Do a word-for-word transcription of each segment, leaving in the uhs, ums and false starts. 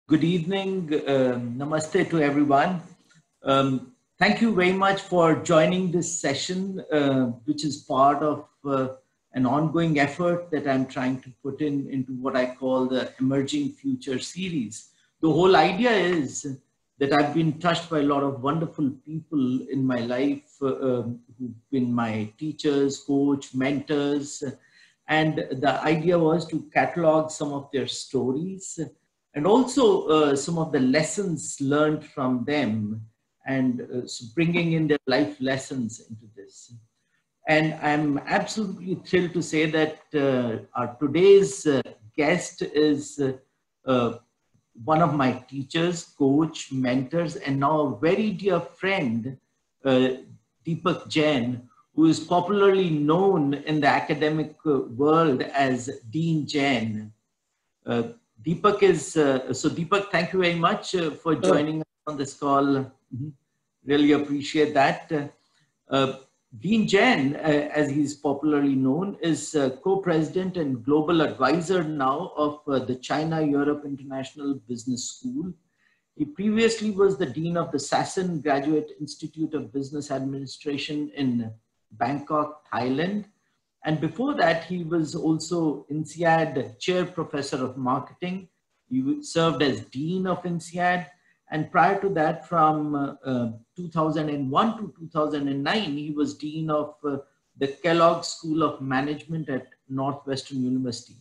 Good evening. Um, namaste to everyone. Um, thank you very much for joining this session, uh, which is part of uh, an ongoing effort that I'm trying to put in into what I call the Emerging Future series. The whole idea is that I've been touched by a lot of wonderful people in my life uh, um, who've been my teachers, coach, mentors. And the idea was to catalog some of their stories and also uh, some of the lessons learned from them and uh, so bringing in their life lessons into this. And I'm absolutely thrilled to say that uh, our today's uh, guest is uh, uh, one of my teachers, coach, mentors, and now a very dear friend, uh, Deepak Jain, who is popularly known in the academic uh, world as Dean Jain. Uh, Deepak is, uh, so Deepak, thank you very much uh, for joining us on this call. Mm-hmm. Really appreciate that. Uh, Dean Jain, uh, as he's popularly known, is uh, co-president and global advisor now of uh, the China-Europe International Business School. He previously was the dean of the Sassoon Graduate Institute of Business Administration in Bangkok, Thailand. And before that, he was also INSEAD Chair Professor of Marketing. He served as Dean of INSEAD. And prior to that, from uh, uh, two thousand one to two thousand nine, he was Dean of uh, the Kellogg School of Management at Northwestern University.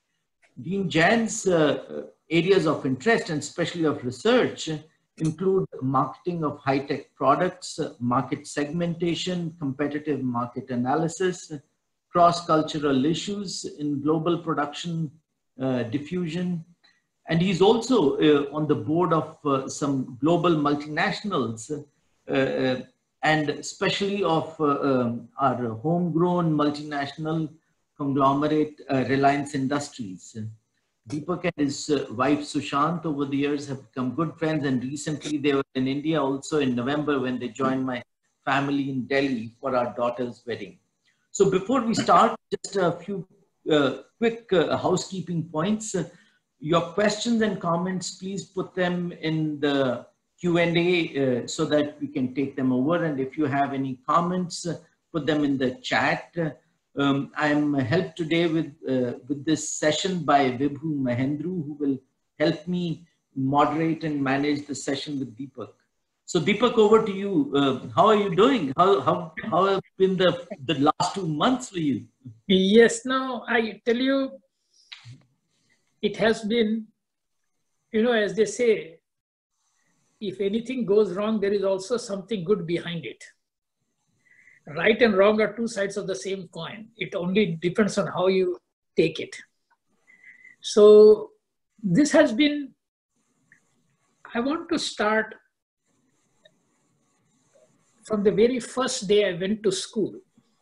Dean Jain's uh, areas of interest and especially of research include marketing of high-tech products, market segmentation, competitive market analysis, cross-cultural issues in global production uh, diffusion. And he's also uh, on the board of uh, some global multinationals uh, uh, and especially of uh, um, our homegrown multinational conglomerate uh, Reliance Industries. Deepak and his uh, wife Sushant over the years have become good friends, and recently they were in India also in November when they joined my family in Delhi for our daughter's wedding. So before we start, just a few uh, quick uh, housekeeping points. Uh, your questions and comments, please put them in the Q and A uh, so that we can take them over. And if you have any comments, uh, put them in the chat. Um, I'm helped today with, uh, with this session by Vibhu Mahendru, who will help me moderate and manage the session with Deepak. So Deepak, over to you. Uh, how are you doing? How, how, how have been the, the last two months for you? Yes, now I tell you, it has been, you know, as they say, if anything goes wrong, there is also something good behind it. Right and wrong are two sides of the same coin. It only depends on how you take it. So this has been, I want to start from the very first day I went to school.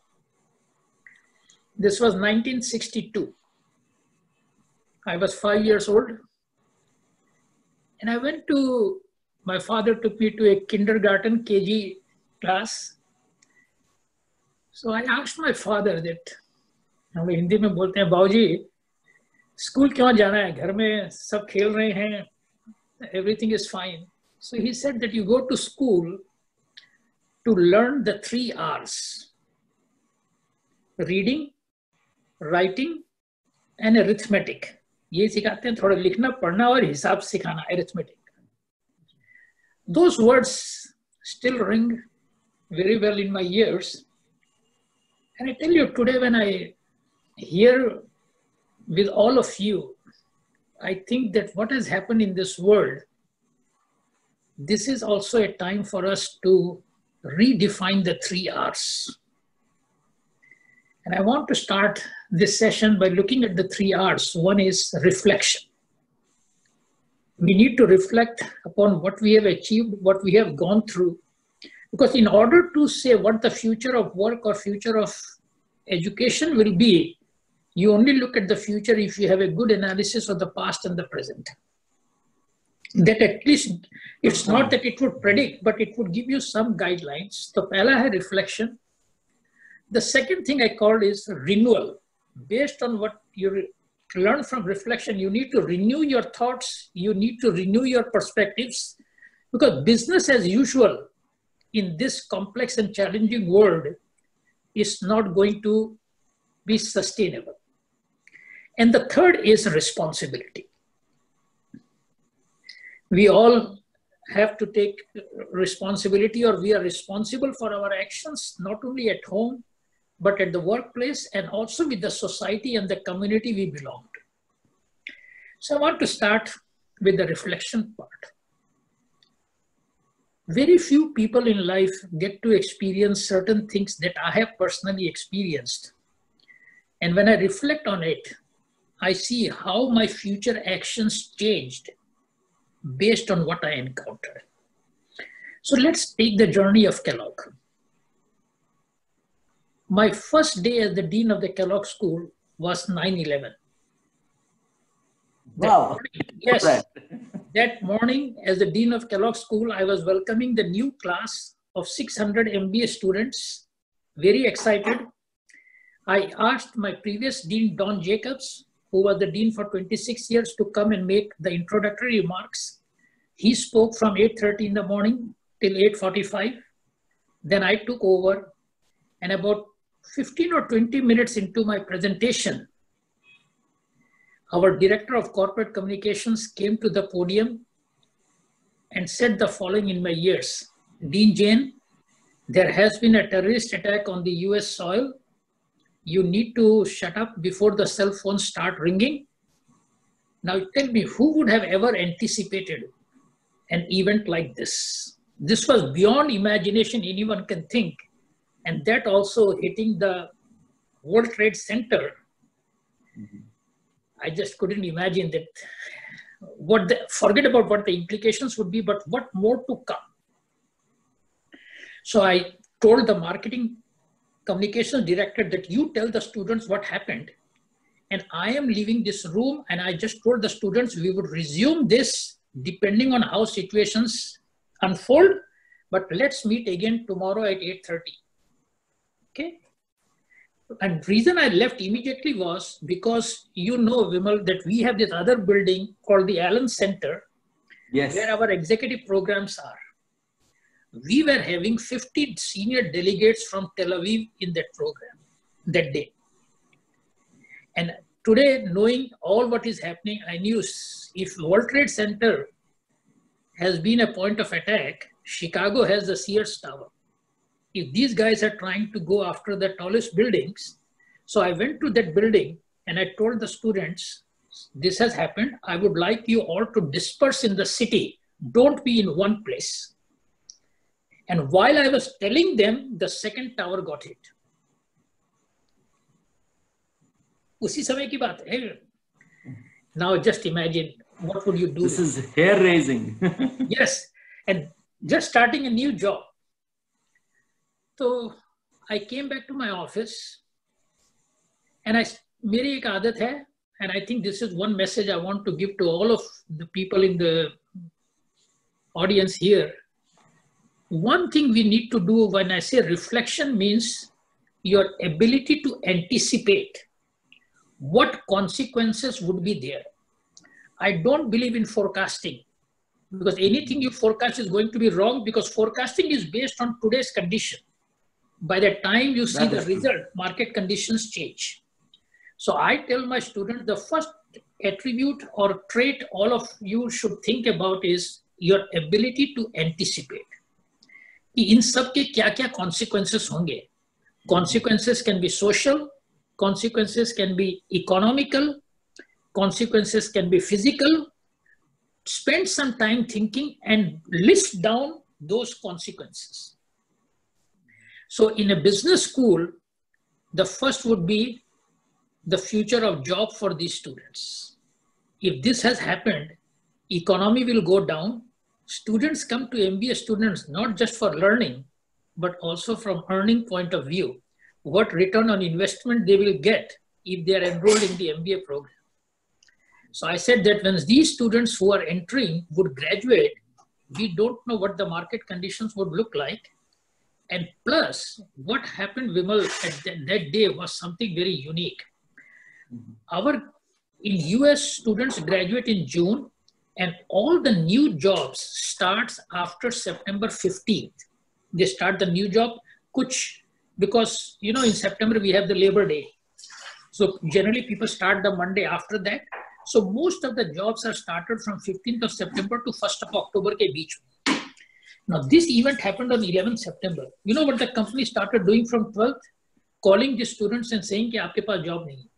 This was nineteen sixty-two. I was five years old. And I went to, my father took me to a kindergarten K G class. So I asked my father that, हम लोग हिंदी में बोलते हैं, बाबूजी, school क्यों जाना है? घर में सब खेल रहे हैं. Everything is fine. So he said that you go to school to learn the three R's: reading, writing, and arithmetic. ये सिखाते हैं, थोड़ा लिखना, पढ़ना और हिसाब सिखाना, arithmetic. Those words still ring very well in my ears. And I tell you, today when I hear with all of you, I think that what has happened in this world, this is also a time for us to redefine the three R's. And I want to start this session by looking at the three R's. One is reflection. We need to reflect upon what we have achieved, what we have gone through. Because in order to say what the future of work or future of education will be, you only look at the future if you have a good analysis of the past and the present. That at least, it's not that it would predict, but it would give you some guidelines. So, pehla hai reflection. The second thing I called is renewal. Based on what your learn from reflection. You need to renew your thoughts. You need to renew your perspectives, because business as usual in this complex and challenging world is not going to be sustainable. And the third is responsibility. We all have to take responsibility, or we are responsible for our actions, not only at home, but at the workplace and also with the society and the community we belong to. So I want to start with the reflection part. Very few people in life get to experience certain things that I have personally experienced. And when I reflect on it, I see how my future actions changed based on what I encountered. So let's take the journey of Kellogg. My first day as the dean of the Kellogg School was nine eleven. Wow. Yes. That morning, as the dean of Kellogg School, I was welcoming the new class of six hundred M B A students, very excited. I asked my previous dean, Don Jacobs, who was the dean for twenty-six years, to come and make the introductory remarks. He spoke from eight thirty in the morning till eight forty-five. Then I took over, and about fifteen or twenty minutes into my presentation, our director of corporate communications came to the podium and said the following in my ears: Dean Jain, there has been a terrorist attack on the U S soil. You need to shut up before the cell phones start ringing. Now tell me, who would have ever anticipated an event like this? This was beyond imagination anyone can think. And that also hitting the World Trade Center. Mm-hmm. I just couldn't imagine that. What the, forget about what the implications would be, but what more to come. So I told the marketing communications director that you tell the students what happened, and I am leaving this room, and I just told the students we would resume this depending on how situations unfold, but let's meet again tomorrow at eight thirty. Okay. And reason I left immediately was because you know, Vimal, that we have this other building called the Allen Center, yes, where our executive programs are. We were having fifty senior delegates from Tel Aviv in that program that day. And today, knowing all what is happening, I knew if World Trade Center has been a point of attack, Chicago has the Sears Tower. If these guys are trying to go after the tallest buildings, so I went to that building and I told the students, this has happened. I would like you all to disperse in the city. Don't be in one place. And while I was telling them, the second tower got hit. Usi samay ki baat hai. Now just imagine, what would you do? This is hair raising. Yes. And just starting a new job. So I came back to my office, and I, meri ek aadat hai, and I think this is one message I want to give to all of the people in the audience here. One thing we need to do when I say reflection means your ability to anticipate what consequences would be there. I don't believe in forecasting, because anything you forecast is going to be wrong, because forecasting is based on today's condition. By the time you see the result, market conditions change. So I tell my students, the first attribute or trait all of you should think about is your ability to anticipate. In sab ke kya kya consequences honge? Consequences can be social, consequences can be economical, consequences can be physical. Spend some time thinking and list down those consequences. So in a business school, the first would be the future of job for these students. If this has happened, economy will go down. Students come to M B A students not just for learning, but also from earning point of view. What return on investment they will get if they are enrolled in the M B A program. So I said that when these students who are entering would graduate, we don't know what the market conditions would look like. And plus, what happened, Vimal, at that, that day was something very unique. Mm-hmm. Our In U S, students graduate in June, and all the new jobs starts after September fifteenth. They start the new job, kuch, because, you know, in September we have the Labor Day. So generally people start the Monday after that. So most of the jobs are started from fifteenth of September to first of October ke beech. Now this event happened on eleventh September. You know what the company started doing from twelfth? Calling the students and saying ki aapke paas job nahi.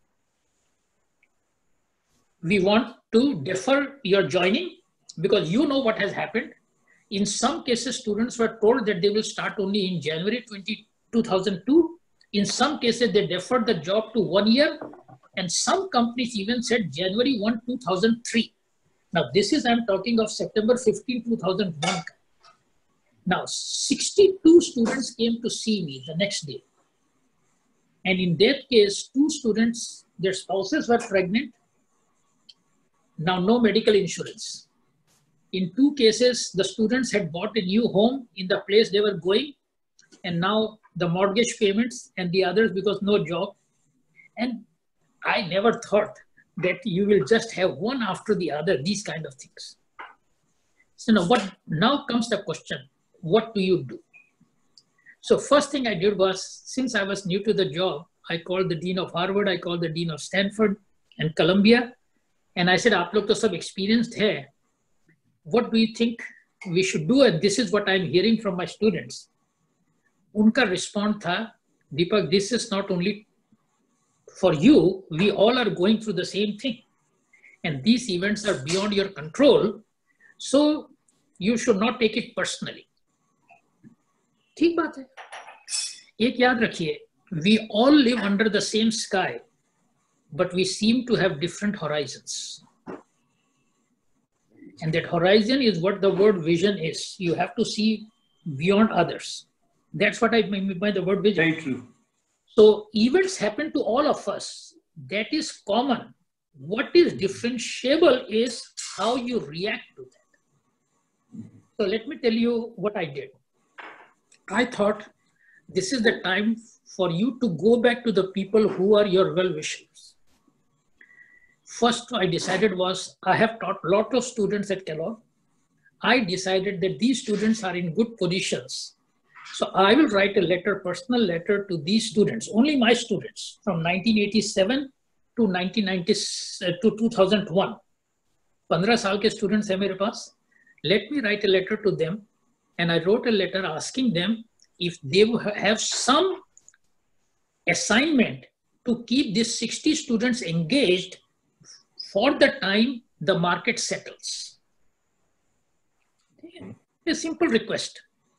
We want to defer your joining because you know what has happened. In some cases, students were told that they will start only in January two thousand two. In some cases, they deferred the job to one year. And some companies even said January first, two thousand three. Now, this is, I'm talking of September fifteenth, two thousand one. Now, sixty-two students came to see me the next day. And in that case, two students, their spouses were pregnant. Now, no medical insurance. In two cases, the students had bought a new home in the place they were going. And now the mortgage payments, and the others because no job. And I never thought that you will just have one after the other, these kind of things. So now, what, now comes the question, what do you do? So first thing I did was, since I was new to the job, I called the Dean of Harvard, I called the Dean of Stanford and Columbia. And I said, aap log to sab experienced hai. What do you think we should do? And this is what I'm hearing from my students. Unka response tha, Deepak, this is not only for you, we all are going through the same thing. And these events are beyond your control. So you should not take it personally. ठीक बात है. एक याद रखिए, we all live under the same sky, but we seem to have different horizons. And that horizon is what the word vision is. You have to see beyond others. That's what I mean by the word vision. Very true. So events happen to all of us. That is common. What is differentiable is how you react to that. So let me tell you what I did. I thought this is the time for you to go back to the people who are your well-wishers. First, I decided was, I have taught a lot of students at Kellogg. I decided that these students are in good positions. So I will write a letter, personal letter to these students, only my students from nineteen eighty-seven to nineteen ninety to two thousand one. fifteen saal ke students hai mere paas. Let me write a letter to them. And I wrote a letter asking them if they have some assignment to keep these sixty students engaged for the time the market settles. A simple request.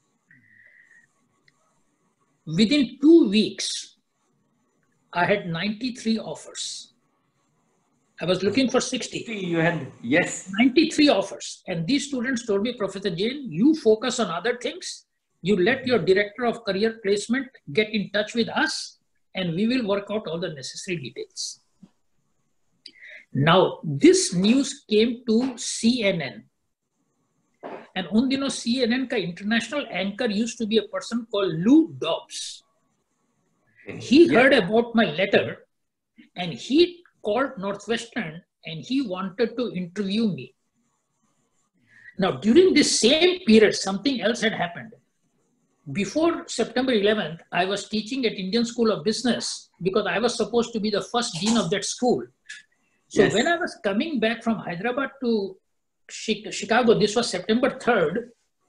Within two weeks, I had ninety-three offers. I was looking for sixty. You had, yes. ninety-three offers. And these students told me, Professor Jain, you focus on other things. You let your director of career placement get in touch with us, and we will work out all the necessary details. Now, this news came to C N N. And on dino C N N ka international anchor used to be a person called Lou Dobbs. He Yeah. heard about my letter and he called Northwestern and he wanted to interview me. Now, during this same period, something else had happened. Before September eleventh, I was teaching at Indian School of Business because I was supposed to be the first dean of that school. So Yes. when I was coming back from Hyderabad to Chicago, this was September third,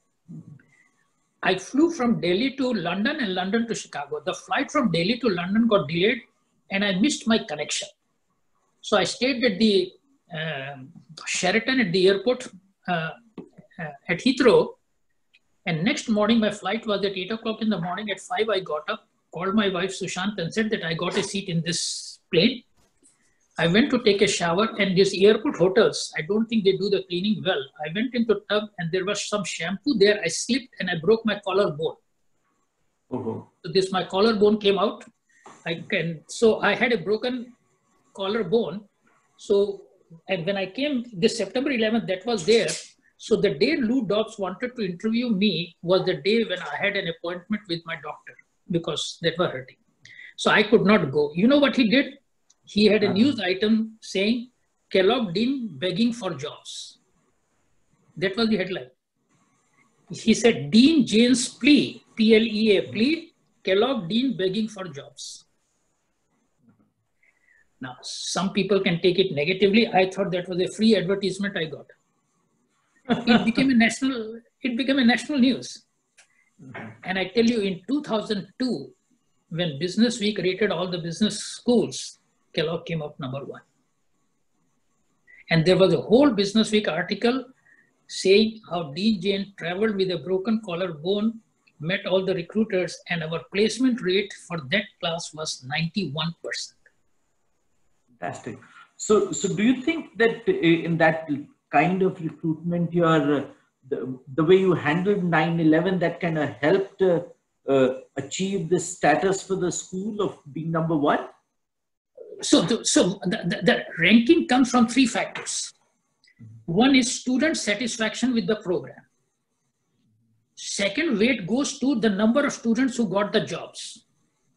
I flew from Delhi to London and London to Chicago. The flight from Delhi to London got delayed and I missed my connection. So I stayed at the uh, Sheraton at the airport uh, uh, at Heathrow. And next morning, my flight was at eight o'clock in the morning. At five, I got up, called my wife Sushant and said that I got a seat in this plane. I went to take a shower, and these airport hotels, I don't think they do the cleaning well. I went into tub and there was some shampoo there. I slipped and I broke my collarbone. Oh. So this, my collarbone came out. I can, so I had a broken collarbone. So, and when I came, this September eleventh, that was there. So the day Lou Dobbs wanted to interview me was the day when I had an appointment with my doctor because that was hurting. So I could not go. You know what he did? He had a news item saying Kellogg Dean begging for jobs. That was the headline. He said, Dean Jane's plea, P L E A, plea, Kellogg Dean begging for jobs. Now, some people can take it negatively. I thought that was a free advertisement I got. It became a national, it became a national news. And I tell you, in two thousand two, when Business Week rated all the business schools, Kellogg came up number one. And there was a whole Business Week article saying how Dean Jane traveled with a broken collarbone, met all the recruiters, and our placement rate for that class was ninety-one percent. Fantastic. So, so do you think that in that kind of recruitment, your uh, the, the way you handled nine eleven, that kind of helped uh, uh, achieve the status for the school of being number one? So, the, so the, the, the ranking comes from three factors. One is student satisfaction with the program. Second, weight goes to the number of students who got the jobs.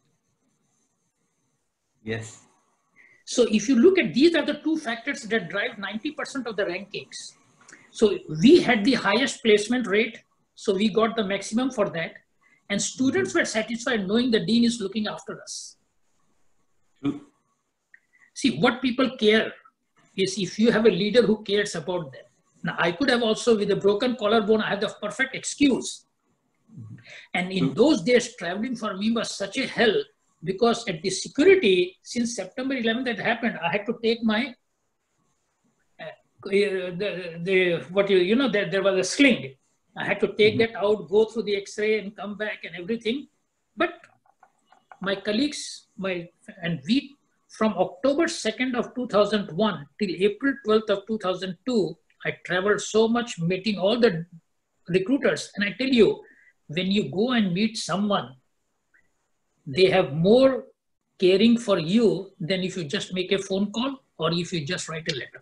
Yes. So if you look at, these are the two factors that drive ninety percent of the rankings. So we had the highest placement rate, so we got the maximum for that. And students were satisfied knowing the dean is looking after us. True. See, what people care is if you have a leader who cares about them. Now, I could have also, with a broken collarbone, I have the perfect excuse. And in those days, traveling for me was such a hell, because at the security, since September eleventh that happened, I had to take my, uh, the, the, what you, you know, there, there was a sling. I had to take mm-hmm. that out, go through the X-ray and come back and everything. But my colleagues, my, and we, from October second of two thousand one till April twelfth of two thousand two, I traveled so much meeting all the recruiters. And I tell you, when you go and meet someone, they have more caring for you than if you just make a phone call or if you just write a letter.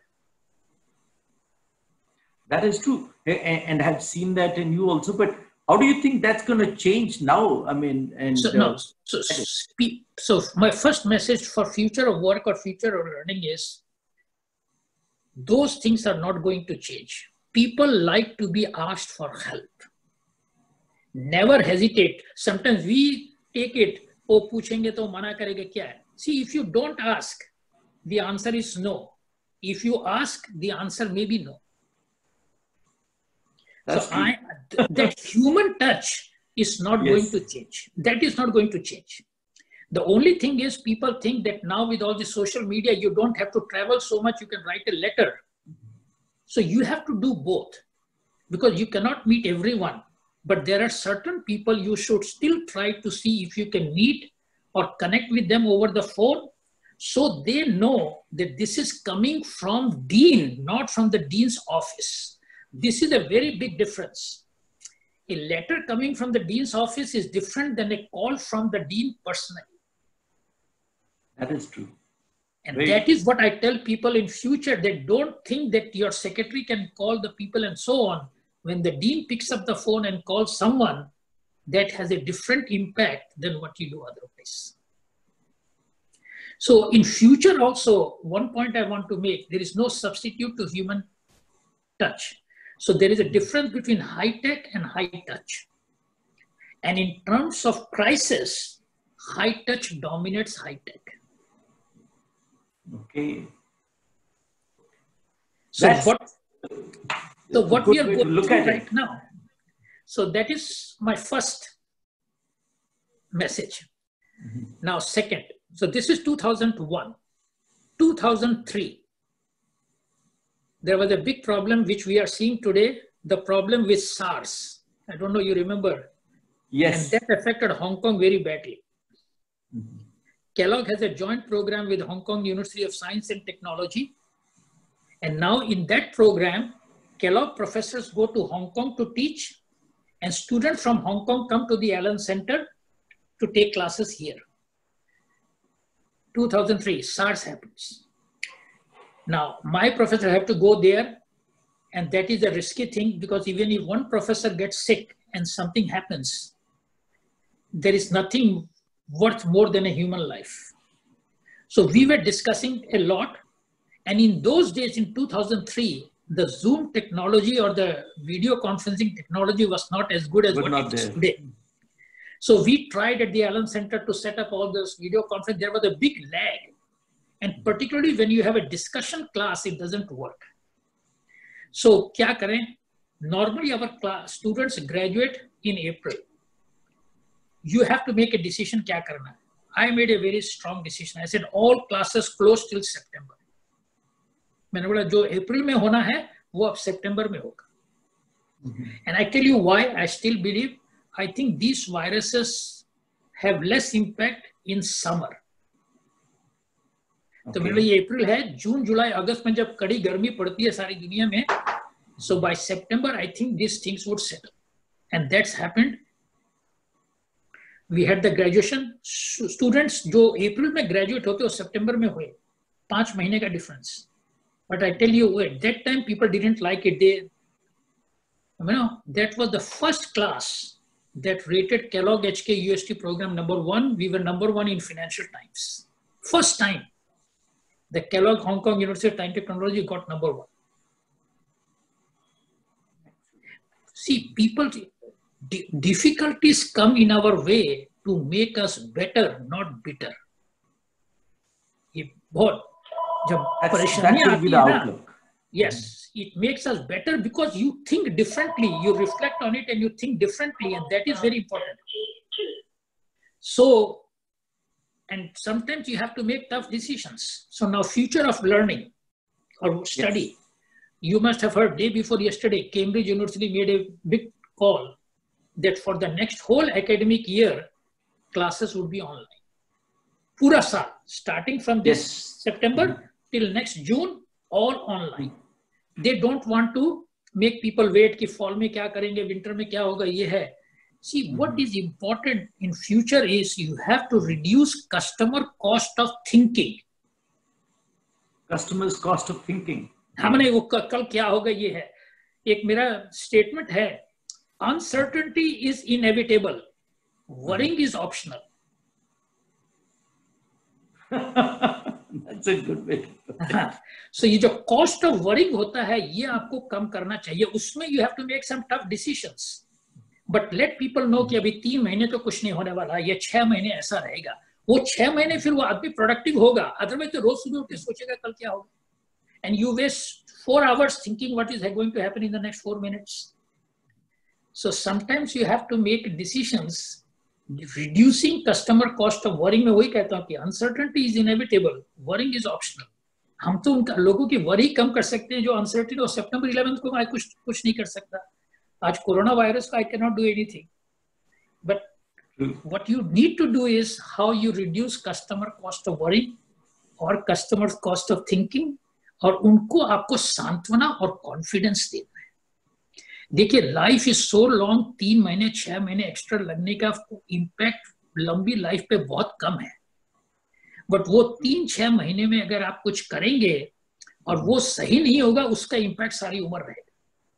That is true. And I've seen that in you also. But how do you think that's going to change now? I mean, and so, no, so, so my first message for future of work or future of learning is, those things are not going to change. People like to be asked for help. Never hesitate. Sometimes we take it, oh, puchenge to mana karega kya hai? See, if you don't ask, the answer is no. If you ask, the answer may be no. That's so I, that human touch is not yes. going to change. That is not going to change. The only thing is, people think that now with all the social media, you don't have to travel so much, you can write a letter. So you have to do both, because you cannot meet everyone. But there are certain people you should still try to see if you can meet or connect with them over the phone, so they know that this is coming from dean, not from the dean's office. This is a very big difference. A letter coming from the dean's office is different than a call from the dean personally. That is true. And Very that is what I tell people in future. They don't think that your secretary can call the people and so on. When the dean picks up the phone and calls someone, that has a different impact than what you do otherwise. So in future also, one point I want to make, there is no substitute to human touch. So there is a difference between high tech and high touch. And in terms of crisis, high touch dominates high tech. Okay. So That's what, so what we are going to through right now. So that is my first message. Mm-hmm. Now, second, so this is two thousand one, two thousand three. There was a big problem which we are seeing today, the problem with SARS. I don't know, you remember? Yes. And that affected Hong Kong very badly. Mm-hmm. Kellogg has a joint program with Hong Kong University of Science and Technology. And now in that program, Kellogg professors go to Hong Kong to teach, and students from Hong Kong come to the Allen Center to take classes here. two thousand three, SARS happens. Now, my professor have to go there, and that is a risky thing, because even if one professor gets sick and something happens, there is nothing worth more than a human life. So we were discussing a lot, And in those days, in two thousand three, the Zoom technology or the video conferencing technology was not as good as But what not it is there. today. So we tried at the Allen Center to set up all those video conference. There was a big lag. And particularly when you have a discussion class, it doesn't work. So kya kare? Normally our class, students graduate in April. You have to make a decision kya karna. I made a very strong decision. I said all classes close till September. मैंने बोला जो अप्रैल में होना है वो अब सितंबर में होगा. And I tell you why I still believe. I think these viruses have less impact in summer. तो मेरे लिए अप्रैल है, जून जुलाई अगस्त में जब कड़ी गर्मी पड़ती है सारी दुनिया में, so by September I think these things would settle. And that's happened. We had the graduation students जो अप्रैल में graduate होते हो सितंबर में हुए, पांच महीने का difference. But I tell you, at that time people didn't like it. They, you know, that was the first class that rated Kellogg H K U S T program number one. We were number one in Financial Times. First time, the Kellogg Hong Kong University of Time Technology got number one. See, people, difficulties come in our way to make us better, not bitter. What? That's, that should be the outlook. Yes, it makes us better because you think differently, you reflect on it and you think differently, and that is very important. So, and sometimes you have to make tough decisions. So now future of learning or study, yes. You must have heard day before yesterday, Cambridge University made a big call that for the next whole academic year, classes would be online. Pura saal, starting from this yes. September mm-hmm. till next June, all online. They don't want to make people wait कि fall में क्या करेंगे, winter में क्या होगा, ये है. See, mm-hmm. what is important in future is you have to reduce customer cost of thinking. Customer's cost of thinking. हमने वो कल क्या होगा ये है. एक मेरा statement है, uncertainty is inevitable, worrying mm-hmm. is optional. That's a good way. So ये जो cost of worrying होता है ये आपको कम करना चाहिए. उसमें you have to make some tough decisions. But let people know कि अभी तीन महीने तो कुछ नहीं होने वाला, ये छह महीने ऐसा रहेगा. वो छह महीने फिर वो आदमी productive होगा. Otherwise तो रोज सुबह उठ के सोचेगा कल क्या होगा. And you waste four hours thinking what is going to happen in the next four minutes. So sometimes you have to make decisions. Reducing customer cost of worrying में वही कहता हूँ कि uncertainty is inevitable, worrying is optional. हम तो उनका लोगों की worry कम कर सकते हैं जो uncertainty और September eleventh को मैं कुछ कुछ नहीं कर सकता. आज कोरोना वायरस का I cannot do anything. But what you need to do is how you reduce customer cost of worrying or customer cost of thinking और उनको आपको सांत्वना और confidence देना. देखिए लाइफ इज सो लॉन्ग, तीन महीने छह महीने एक्स्ट्रा लगने का इम्पैक्ट लंबी लाइफ पे बहुत कम है. बट वो तीन छह महीने में अगर आप कुछ करेंगे और वो सही नहीं होगा, उसका इम्पैक्ट सारी उम्र रहेगा.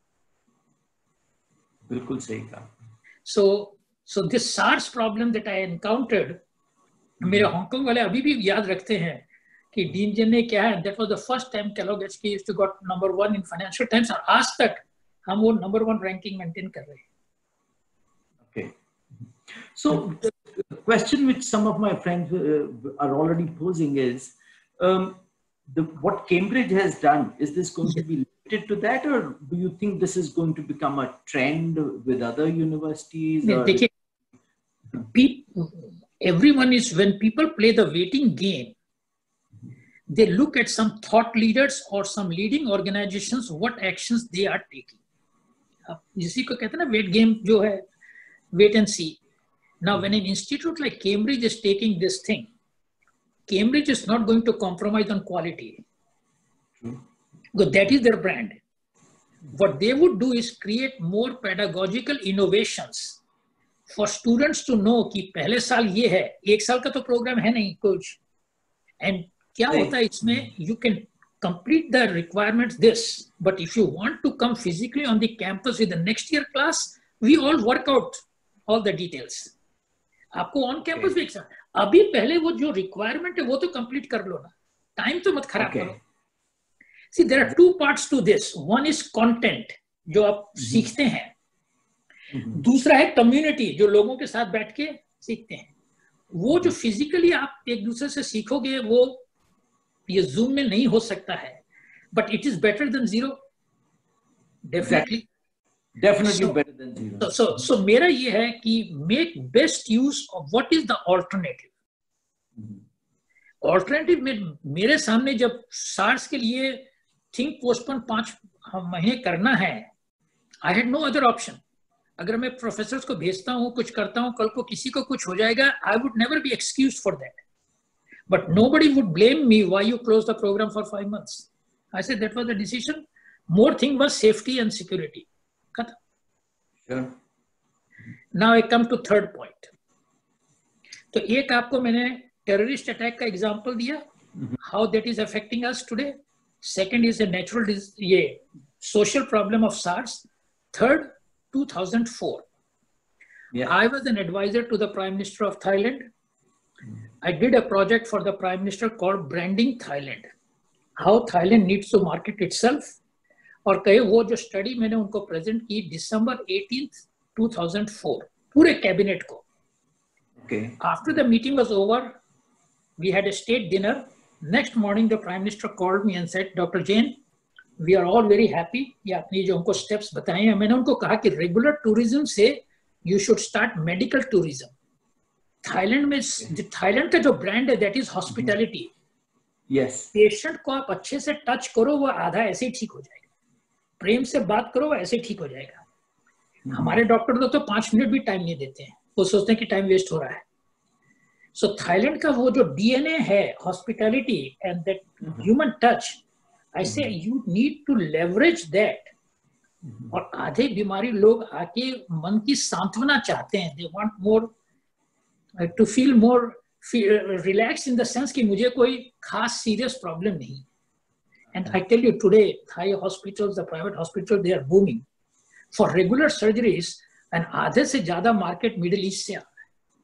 बिल्कुल सही कहा. So so this SARS problem that I encountered, मेरे हांगकांग वाले अभी भी याद रखते हैं कि डीन जन ने क्या है. That was the first time Kellogg H K used to got number one in Financial Times और आज तक हम वो नंबर वन रैंकिंग मेंटेन कर रहे हैं. Okay. So the question which some of my friends uh, are already posing is, um, the, what Cambridge has done, is this going to be limited to that, or do you think this is going to become a trend with other universities? Or... People, everyone is, when people play the waiting game, they look at some thought leaders or some leading organizations, what actions they are taking. जिसी को कहते हैं ना wait game जो है, wait and see. Now when an institute like Cambridge is taking this thing, Cambridge is not going to compromise on quality because that is their brand. What they would do is create more pedagogical innovations for students to know कि पहले साल ये है, एक साल का तो programme है नहीं कुछ. एंड क्या होता है इसमें, you can complete the requirements this, but if you want to come physically on the campus with the next year class, we all work out all the details. आपको on campus भी अभी पहले वो जो requirement है वो तो complete कर लो ना, time तो मत खराब करो. See, there are two parts to this. One is content, जो आप mm-hmm. सीखते हैं. Mm-hmm. दूसरा है community, जो लोगों के साथ बैठ के सीखते हैं. वो जो physically आप एक दूसरे से सीखोगे, वो ये Zoom में नहीं हो सकता है. But it is better than zero. Definitely. Definitely so, better than zero. So, so, so मेरा ये है कि make best use of what is the alternative. Alternative mm-hmm. में मेरे सामने जब SARS के लिए think postpone पांच महीने करना है, I had no other option. अगर मैं प्रोफेसर्स को भेजता हूँ, कुछ करता हूँ, कल को किसी को कुछ हो जाएगा, I would never be excused for that. But nobody would blame me why you closed the program for five months. I said that was the decision. More thing was safety and security. Cut. Sure. Now I come to third point. तो एक आपको मैंने terrorist attack का example दिया, mm-hmm. how that is affecting us today. Second is a natural dis- ये social problem of SARS. Third, two thousand four. Yeah. I was an advisor to the Prime Minister of Thailand. Mm-hmm. I did a project for the Prime Minister called Branding Thailand. How Thailand needs to market itself. और कहे वो जो study मैंने उनको present की December eighteenth two thousand four पूरे cabinet को. Okay. After the meeting was over, we had a state dinner. Next morning, the Prime Minister called me and said, Doctor Jain, we are all very happy. ये आपने जो उनको steps बताए हैं, मैंने उनको कहा कि regular tourism से you should start medical tourism. Thailand में Thailand का जो brand है, that is hospitality. Yes. Patient को आप अच्छे से touch करो, वो आधा ऐसे ही ठीक हो जाएगा. प्रेम से बात करो, ऐसे ठीक हो जाएगा. hmm. हमारे डॉक्टर लोग तो पांच मिनट भी टाइम नहीं देते हैं, वो सोचते हैं कि टाइम वेस्ट हो रहा है. सो so, थाईलैंड का वो जो डीएनए है, hospitality and that human touch, I say you need to leverage that. और आधे बीमारी लोग आके मन की सांत्वना चाहते हैं. They want more to feel more relax in the sense कि मुझे कोई खास सीरियस प्रॉब्लम नहीं. And I tell you today, Thai hospitals, the private hospitals, they are booming. For regular surgeries, and आधे से ज़्यादा market Middle East से आ रहा है.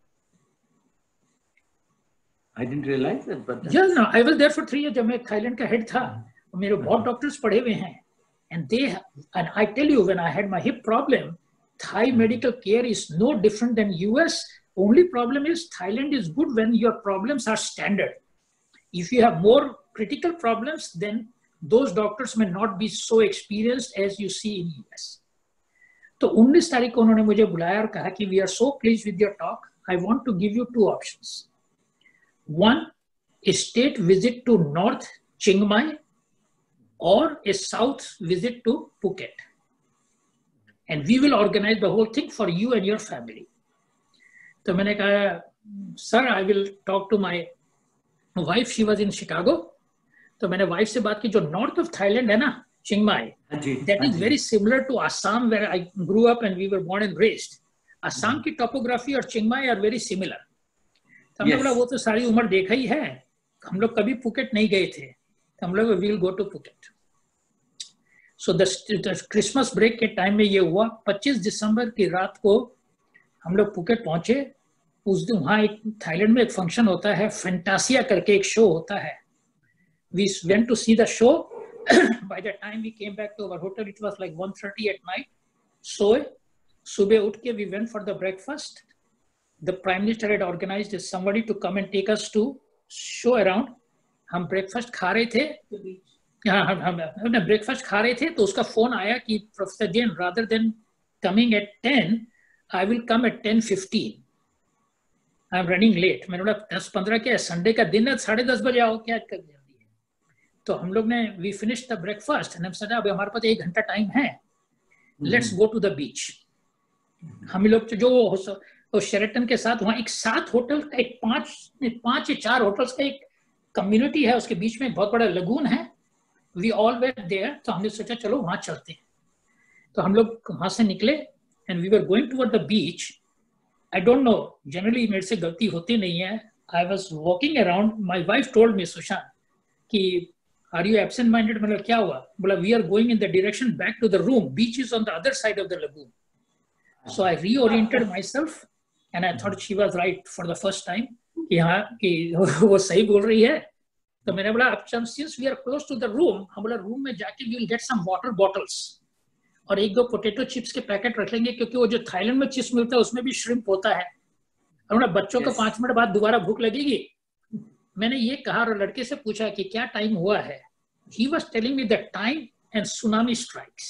I didn't realize that, but yeah, no, I was there for three years. जब मैं Thailand का head था, मेरे बहुत doctors पढ़े हुए हैं, and they, and I tell you, when I had my hip problem, Thai medical care is no different than U S. Only problem is Thailand is good when your problems are standard. If you have more critical problems, then those doctors may not be so experienced as you see in U S. तो उन्नीस तारीख को उन्होंने मुझे बुलाया और कहा कि we are so pleased with your talk. I want to give you two options. One, a state visit to North Chiang Mai or a South visit to Phuket. And we will organize the whole thing for you and your family. तो मैंने कहा, sir, I will talk to my wife. She was in Chicago. तो मैंने wife से बात की. जो north of Thailand है ना, Chiang Mai, that is very similar to Assam where I grew up and we were born and raised. Assam की topography और Chiang Mai are very similar. तो हमने बोला वो तो सारी उम्र देखा ही है, हम लोग कभी पुकेट नहीं गए थे, तो हम लोग will go to Phuket. So the Christmas break के टाइम में ये हुआ. पच्चीस दिसंबर की रात को हम लोग पुकेट पहुंचे. उस दिन वहाँ एक थाईलैंड में एक फंक्शन होता है, फैंटासिया करके एक शो होता है. We went to see the show. By the time we came back to our hotel, it was like one thirty at night. So, सुबह उठ के we went for the breakfast. The Prime Minister had organized somebody to come and take us to show around. हम breakfast खा रहे थे. हाँ, हम हम हमने breakfast खा रहे थे, तो उसका फोन आया कि Professor Jain, rather than coming at ten, I will come at ten fifteen. I'm running late. मैंने बोला दस पंद्रह क्या, संडे का दिन है, साढ़े दस बजे आओ, क्या कर. तो हम लोग ने we finish the breakfast and हम सेड अब हमारे पास एक घंटा टाइम है, let's go to the beach. हम लोग जो वो शेरेटन के साथ वहाँ एक सात होटल का एक पांच पांच या चार होटल्स का एक कम्युनिटी है, उसके बीच में बहुत बड़ा लगून है. We all were there. तो हमने सोचा चलो वहाँ चलते हैं. तो हम लोग वहाँ से निकले and we were going toward the beach. I don't know, generally मेरे से गलती होती नहीं है. I was walking around. My wife told me, Sushant, कि Are you absent-minded? मतलब क्या हुआ? बोला we are going in the direction back to the room. Beach is on the other side of the lagoon. So I reoriented myself and I thought she was right for the first time. कि हाँ कि वो सही बोल रही है. तो मैंने बोला अब since we are close to the room, हम बोला रूम में जाके we will get some water bottles और एक दो पोटैटो चिप्स के पैकेट रख लेंगे, क्योंकि वो जो थाईलैंड में चिप्स मिलता है उसमें भी श्रिम्प होता है। हमने बच्चों को पांच मिनट बाद दोबारा भूख लगेगी। मैंने ये कहा और लड़के से पूछा कि क्या टाइम हुआ है। He was telling me the time and tsunami strikes.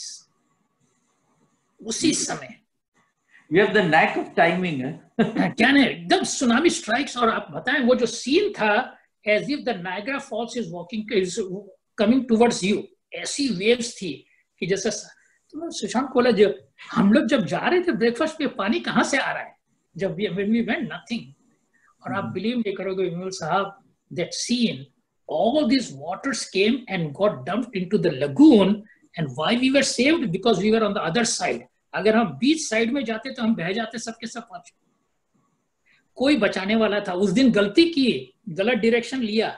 उसी समय You have the knack of timing, है? क्या नहीं, एकदम tsunami strikes। और आप बताएं वो जो सीन था, as if the Niagara Falls is walking is coming towards you, ऐसी waves थी कि जैसे। तो मैं सुशांत को बोला, जो हम लोग जब जा रहे थे ब्रेकफास्ट पे, पानी कहाँ से आ रहा है? जब when we went nothing। और आप बिलीव नहीं करोगे विमल साहब, that scene, all these waters came and got dumped into the lagoon, and why we were saved? Because we were on the other side. अगर हम बीच साइड में जाते तो हम बह जाते सबके सब पांच। कोई बचाने वाला था। उस दिन गलती की, गलत डायरेक्शन लिया।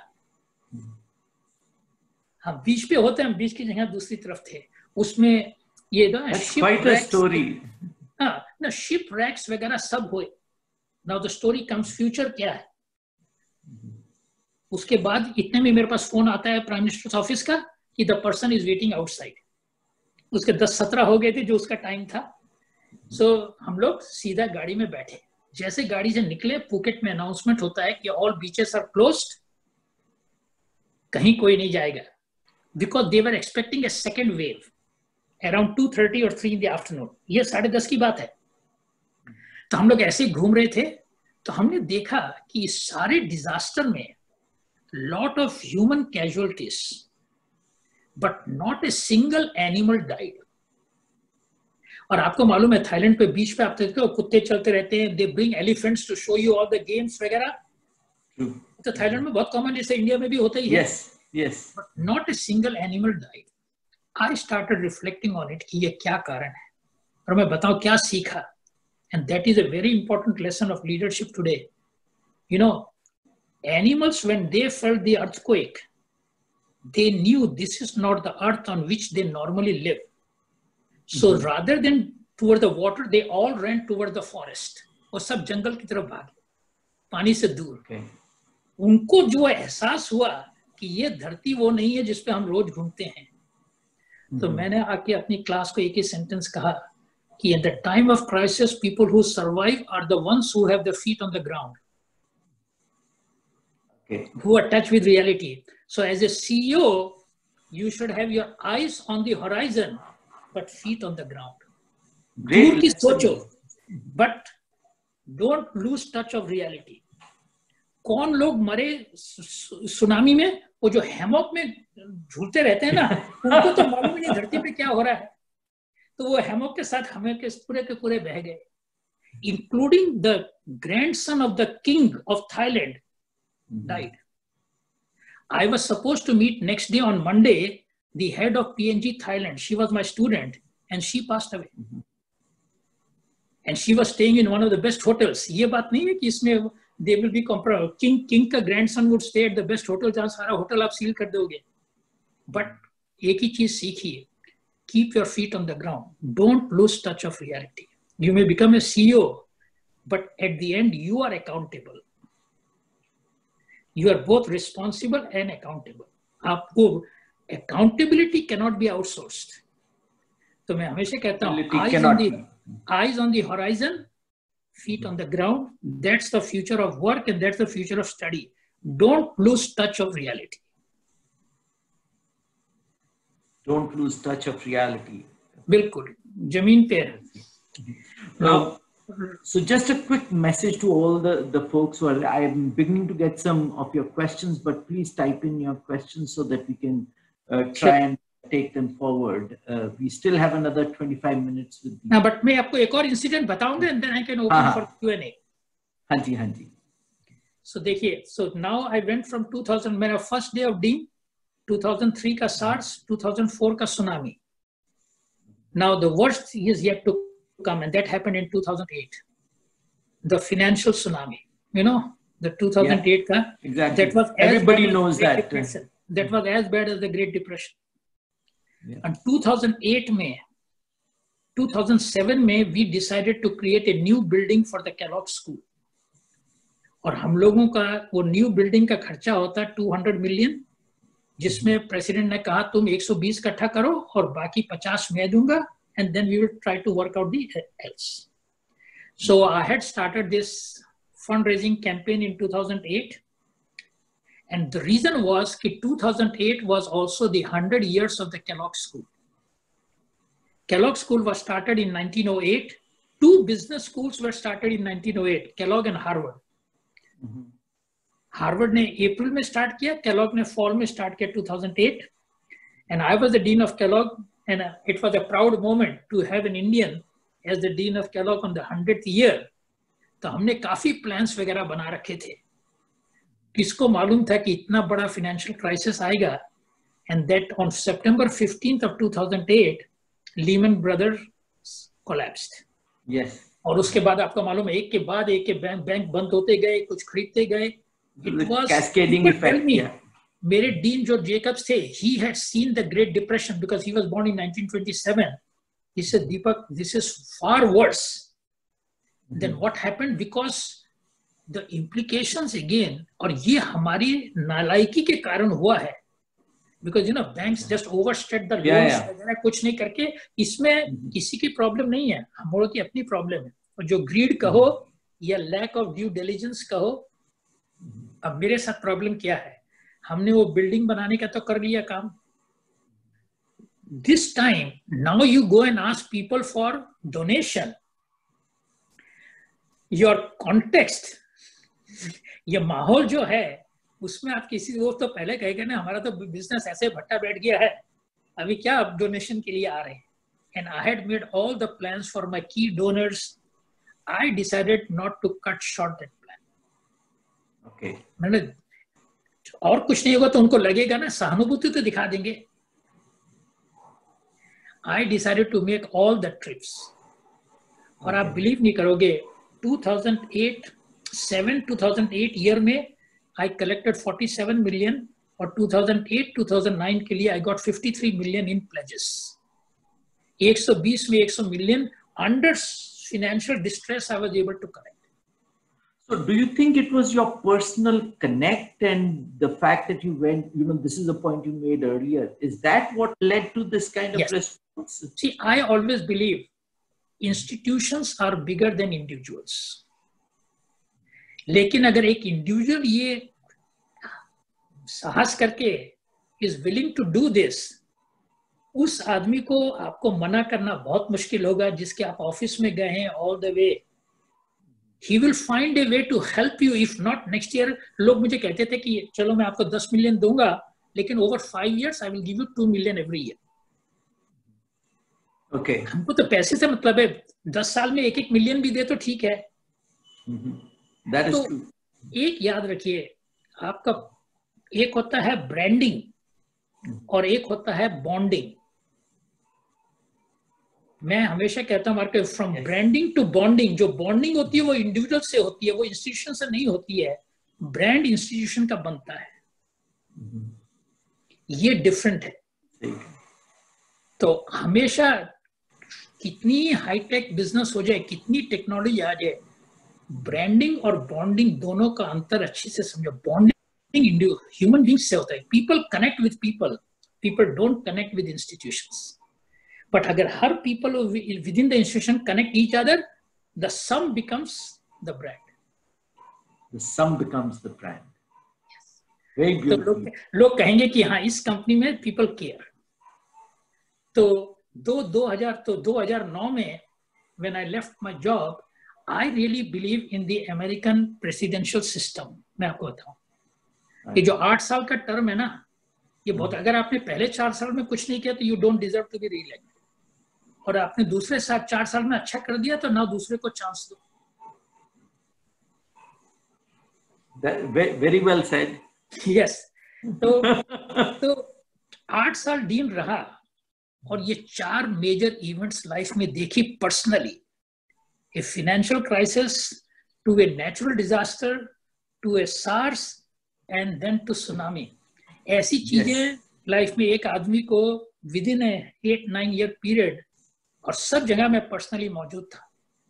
हम बीच पे होते, हम बीच की जगह दूसरी तरफ थे। उसमें ये ना quite a story। हाँ ना, शिप रैक्स वगैरह सब हुए। Now the story comes, future क्या है? उसके बाद इतने में मेरे पास फोन आता है प्राइम मिनिस्टर ऑफिस का कि the person is waiting outside. उसके दस सत्रह हो गए थे जो उसका टाइम था। सो so, हम लोग सीधा गाड़ी में बैठे। जैसे गाड़ी से निकले, पुकेट में अनाउंसमेंट होता है कि ऑल बीचेस आर क्लोज्ड, कहीं कोई नहीं जाएगा, because they were expecting a second wave around two thirty और थ्री इन द आफ्टरनून। ये साढ़े दस की बात है। तो हम लोग ऐसे घूम रहे थे, तो हमने देखा कि इस सारे डिजास्टर में lot of human casualties, but not a single animal died। और आपको मालूम है थाईलैंड पे बीच पे आप देखते हो कुत्ते चलते रहते हैं, they bring elephants to show you all the games वगैरह। तो थाईलैंड में बहुत कॉमन, जैसे इंडिया में भी होता ही है। yes, yes। But not a single animal died। I started reflecting on it कि ये क्या कारण है, और मैं बताऊं क्या सीखा। And that is a very important lesson of leadership today। You know, animals, when they felt the earthquake, they knew this is not the earth on which they normally live। So mm-hmm. rather than toward the water, they all ran toward the forest। और सब जंगल की तरफ भागे, पानी से दूर। okay. उनको जो एहसास हुआ कि ये धरती वो नहीं है जिस पे हम रोज घूमते हैं। mm-hmm. तो मैंने आके अपनी क्लास को एक ही सेंटेंस कहा कि at the time of crisis, people who survive are the ones who have their feet on the ground। Okay. Who are touch with reality। So as a C E O, you should have your eyes on the horizon, but feet on the ground। दूर की सोचो, but don't lose touch of reality। कौन लोग मरे tsunami में? वो जो hammock में झूलते रहते हैं ना, उनको तो मालूम ही नहीं धरती पे क्या हो रहा है। तो वो हैमॉक के साथ हमें के पूरे के पूरे बह गए, including the grandson of the king of Thailand died। I was supposed to meet next day on Monday the head of P N G Thailand। She was my student and she passed away। mm-hmm. And she was staying in one of the best hotels। ये बात नहीं है कि इसमें they will be comparable। King King का grandson would stay at the best hotel, जहाँ सारा hotel आप सील कर दोगे। But एक ही चीज सीखिए, keep your feet on the ground, don't lose touch of reality। You may become a C E O, but at the end you are accountable। You are both responsible and accountable। आपको accountability cannot be outsourced। तो मैं हमेशा कहता हूँ eyes on the eyes on the horizon, feet on the ground। That's the future of work and that's the future of study। Don't lose touch of reality। Don't lose touch of reality। बिल्कुल जमीन पे है। Now, so just a quick message to all the, the folks who are, I'm beginning to get some of your questions, but please type in your questions so that we can uh, try sure. and take them forward। Uh, we still have another twenty-five minutes with you। हाँ, but मैं आपको एक और incident बताऊंगा and then I can open for Q and A। हाँ जी, हाँ जी। So देखिए, so now I went from two thousand, मेरा first day of Dean, two thousand three का SARS, two thousand four का tsunami। Now the worst is yet to come, and that happened in two thousand eight, the financial tsunami, you know, the two thousand eight yeah, ka, exactly that was everybody knows that Depression. That was as bad as the Great Depression। yeah. And two thousand eight में two thousand seven में we decided to create a new building for the Kellogg School। और हम लोगों का वो new building का खर्चा होता two hundred million जिसमें प्रेसिडेंट ने कहा तुम एक सौ बीस इकट्ठा करो और बाकी पचास मैं दूंगा, and then we will try to work out the else. So I had started this fundraising campaign in two thousand eight. And the reason was that two thousand eight was also the one hundred years of the Kellogg School. Kellogg School was started in nineteen oh eight. Two business schools were started in nineteen oh eight, Kellogg and Harvard. Mm-hmm. Harvard ने April में start किया, Kellogg ने fall में start किया two thousand eight. And I was the dean of Kellogg, and it was a proud moment to have an Indian as the dean of Kellogg on the hundredth year. तो हमने काफी plans वगैरह बना रखे थे. किसको मालूम था कि इतना बड़ा financial crisis आएगा? And that on September fifteenth of two thousand eight, Lehman Brothers collapsed. Yes. और उसके बाद आपको मालूम है एक के बाद एक के बैंक बैंक बंद होते गए, कुछ खरीदते गए. It was cascading effect. Yeah. मेरे डीन जो जेकब्स थे, he had seen the Great Depression because he was born in nineteen twenty-seven. He said, Deepak, this is far worse mm-hmm. than what happened, because the implications again, और ये हमारी नालायकी के कारण हुआ है, because you know banks just overstretched the loans yeah, yeah. वगैरह कुछ नहीं करके, इसमें mm-hmm. किसी की प्रॉब्लम नहीं है, हम लोगों की अपनी प्रॉब्लम है. और जो ग्रीड कहो mm-hmm. या लैक ऑफ ड्यू डिलिजेंस कहो, अब मेरे साथ प्रॉब्लम क्या है, हमने वो बिल्डिंग बनाने का तो कर लिया काम. This time, now you go and ask people for donation. Your context, ये माहौल जो है, उसमें आप किसी वो तो पहले कहेगा ना हमारा तो बिजनेस ऐसे भट्टा बैठ गया है, अभी क्या आप डोनेशन के लिए आ रहे हैं. And I had made all the plans for my key donors. I decided not to cut short that plan. Okay. मैंने और कुछ नहीं होगा तो उनको लगेगा ना सहानुभूति तो दिखा देंगे. I decided to make all the trips. और आप बिलीव नहीं करोगे, two thousand eight, seven, two thousand eight year में I collected forty-seven million और two thousand eight, two thousand nine के लिए I got fifty-three million in pledges. one hundred twenty में one hundred million under financial distress I was able to collect. So do you think it was your personal connect and the fact that you went, you know, this is a point you made earlier, is that what led to this kind of yes. response? See, I always believe institutions are bigger than individuals. लेकिन अगर एक individual ये साहस करके is willing to do this, उस आदमी को आपको मना करना बहुत मुश्किल होगा, जिसके आप ऑफिस में गए हैं all the way. He will find a way to help you. If not, next year लोग मुझे कहते थे कि चलो मैं आपको दस मिलियन दूंगा, लेकिन over five years I will give you two million every year. Okay. हमको तो पैसे से मतलब है, दस साल में एक एक मिलियन भी दे तो ठीक है. Mm-hmm. That is तो true. एक याद रखिए, आपका एक होता है ब्रांडिंग और एक होता है बॉन्डिंग. मैं हमेशा कहता हूँ market from branding to bonding. जो बॉन्डिंग होती है वो इंडिविजुअल से होती है, वो इंस्टीट्यूशन से नहीं होती है. ब्रांड इंस्टीट्यूशन का बनता है, ये डिफरेंट है. तो हमेशा कितनी हाईटेक बिजनेस हो जाए, कितनी टेक्नोलॉजी आ जाए, ब्रांडिंग और बॉन्डिंग दोनों का अंतर अच्छे से समझो. बॉन्डिंग ह्यूमन बींग्स से होता है. People connect with people, people don't connect with institutions. But अगर हर people within the institution connect each other, the sum becomes the brand. The sum becomes the brand. Yes. Very beautiful. तो लोग लोग कहेंगे कि हाँ इस कंपनी में people care. तो दो दो हजार तो दो हजार नौ में when I left my job, I really believe in the American presidential system. मैं आपको बताऊं कि जो आठ साल का टर्म है ना, ये बहुत, अगर आपने पहले चार साल में कुछ नहीं किया तो you don't deserve to be re-elected. और आपने दूसरे साथ चार साल में अच्छा कर दिया तो ना दूसरे को चांस दो. Very well said. Yes. तो तो आठ साल डीन रहा और ये चार मेजर इवेंट्स लाइफ में देखी personally. A financial crisis to a natural disaster to a SARS and then to tsunami. ऐसी चीजें लाइफ में एक आदमी को within eight nine year period, और सब जगह मैं पर्सनली मौजूद था.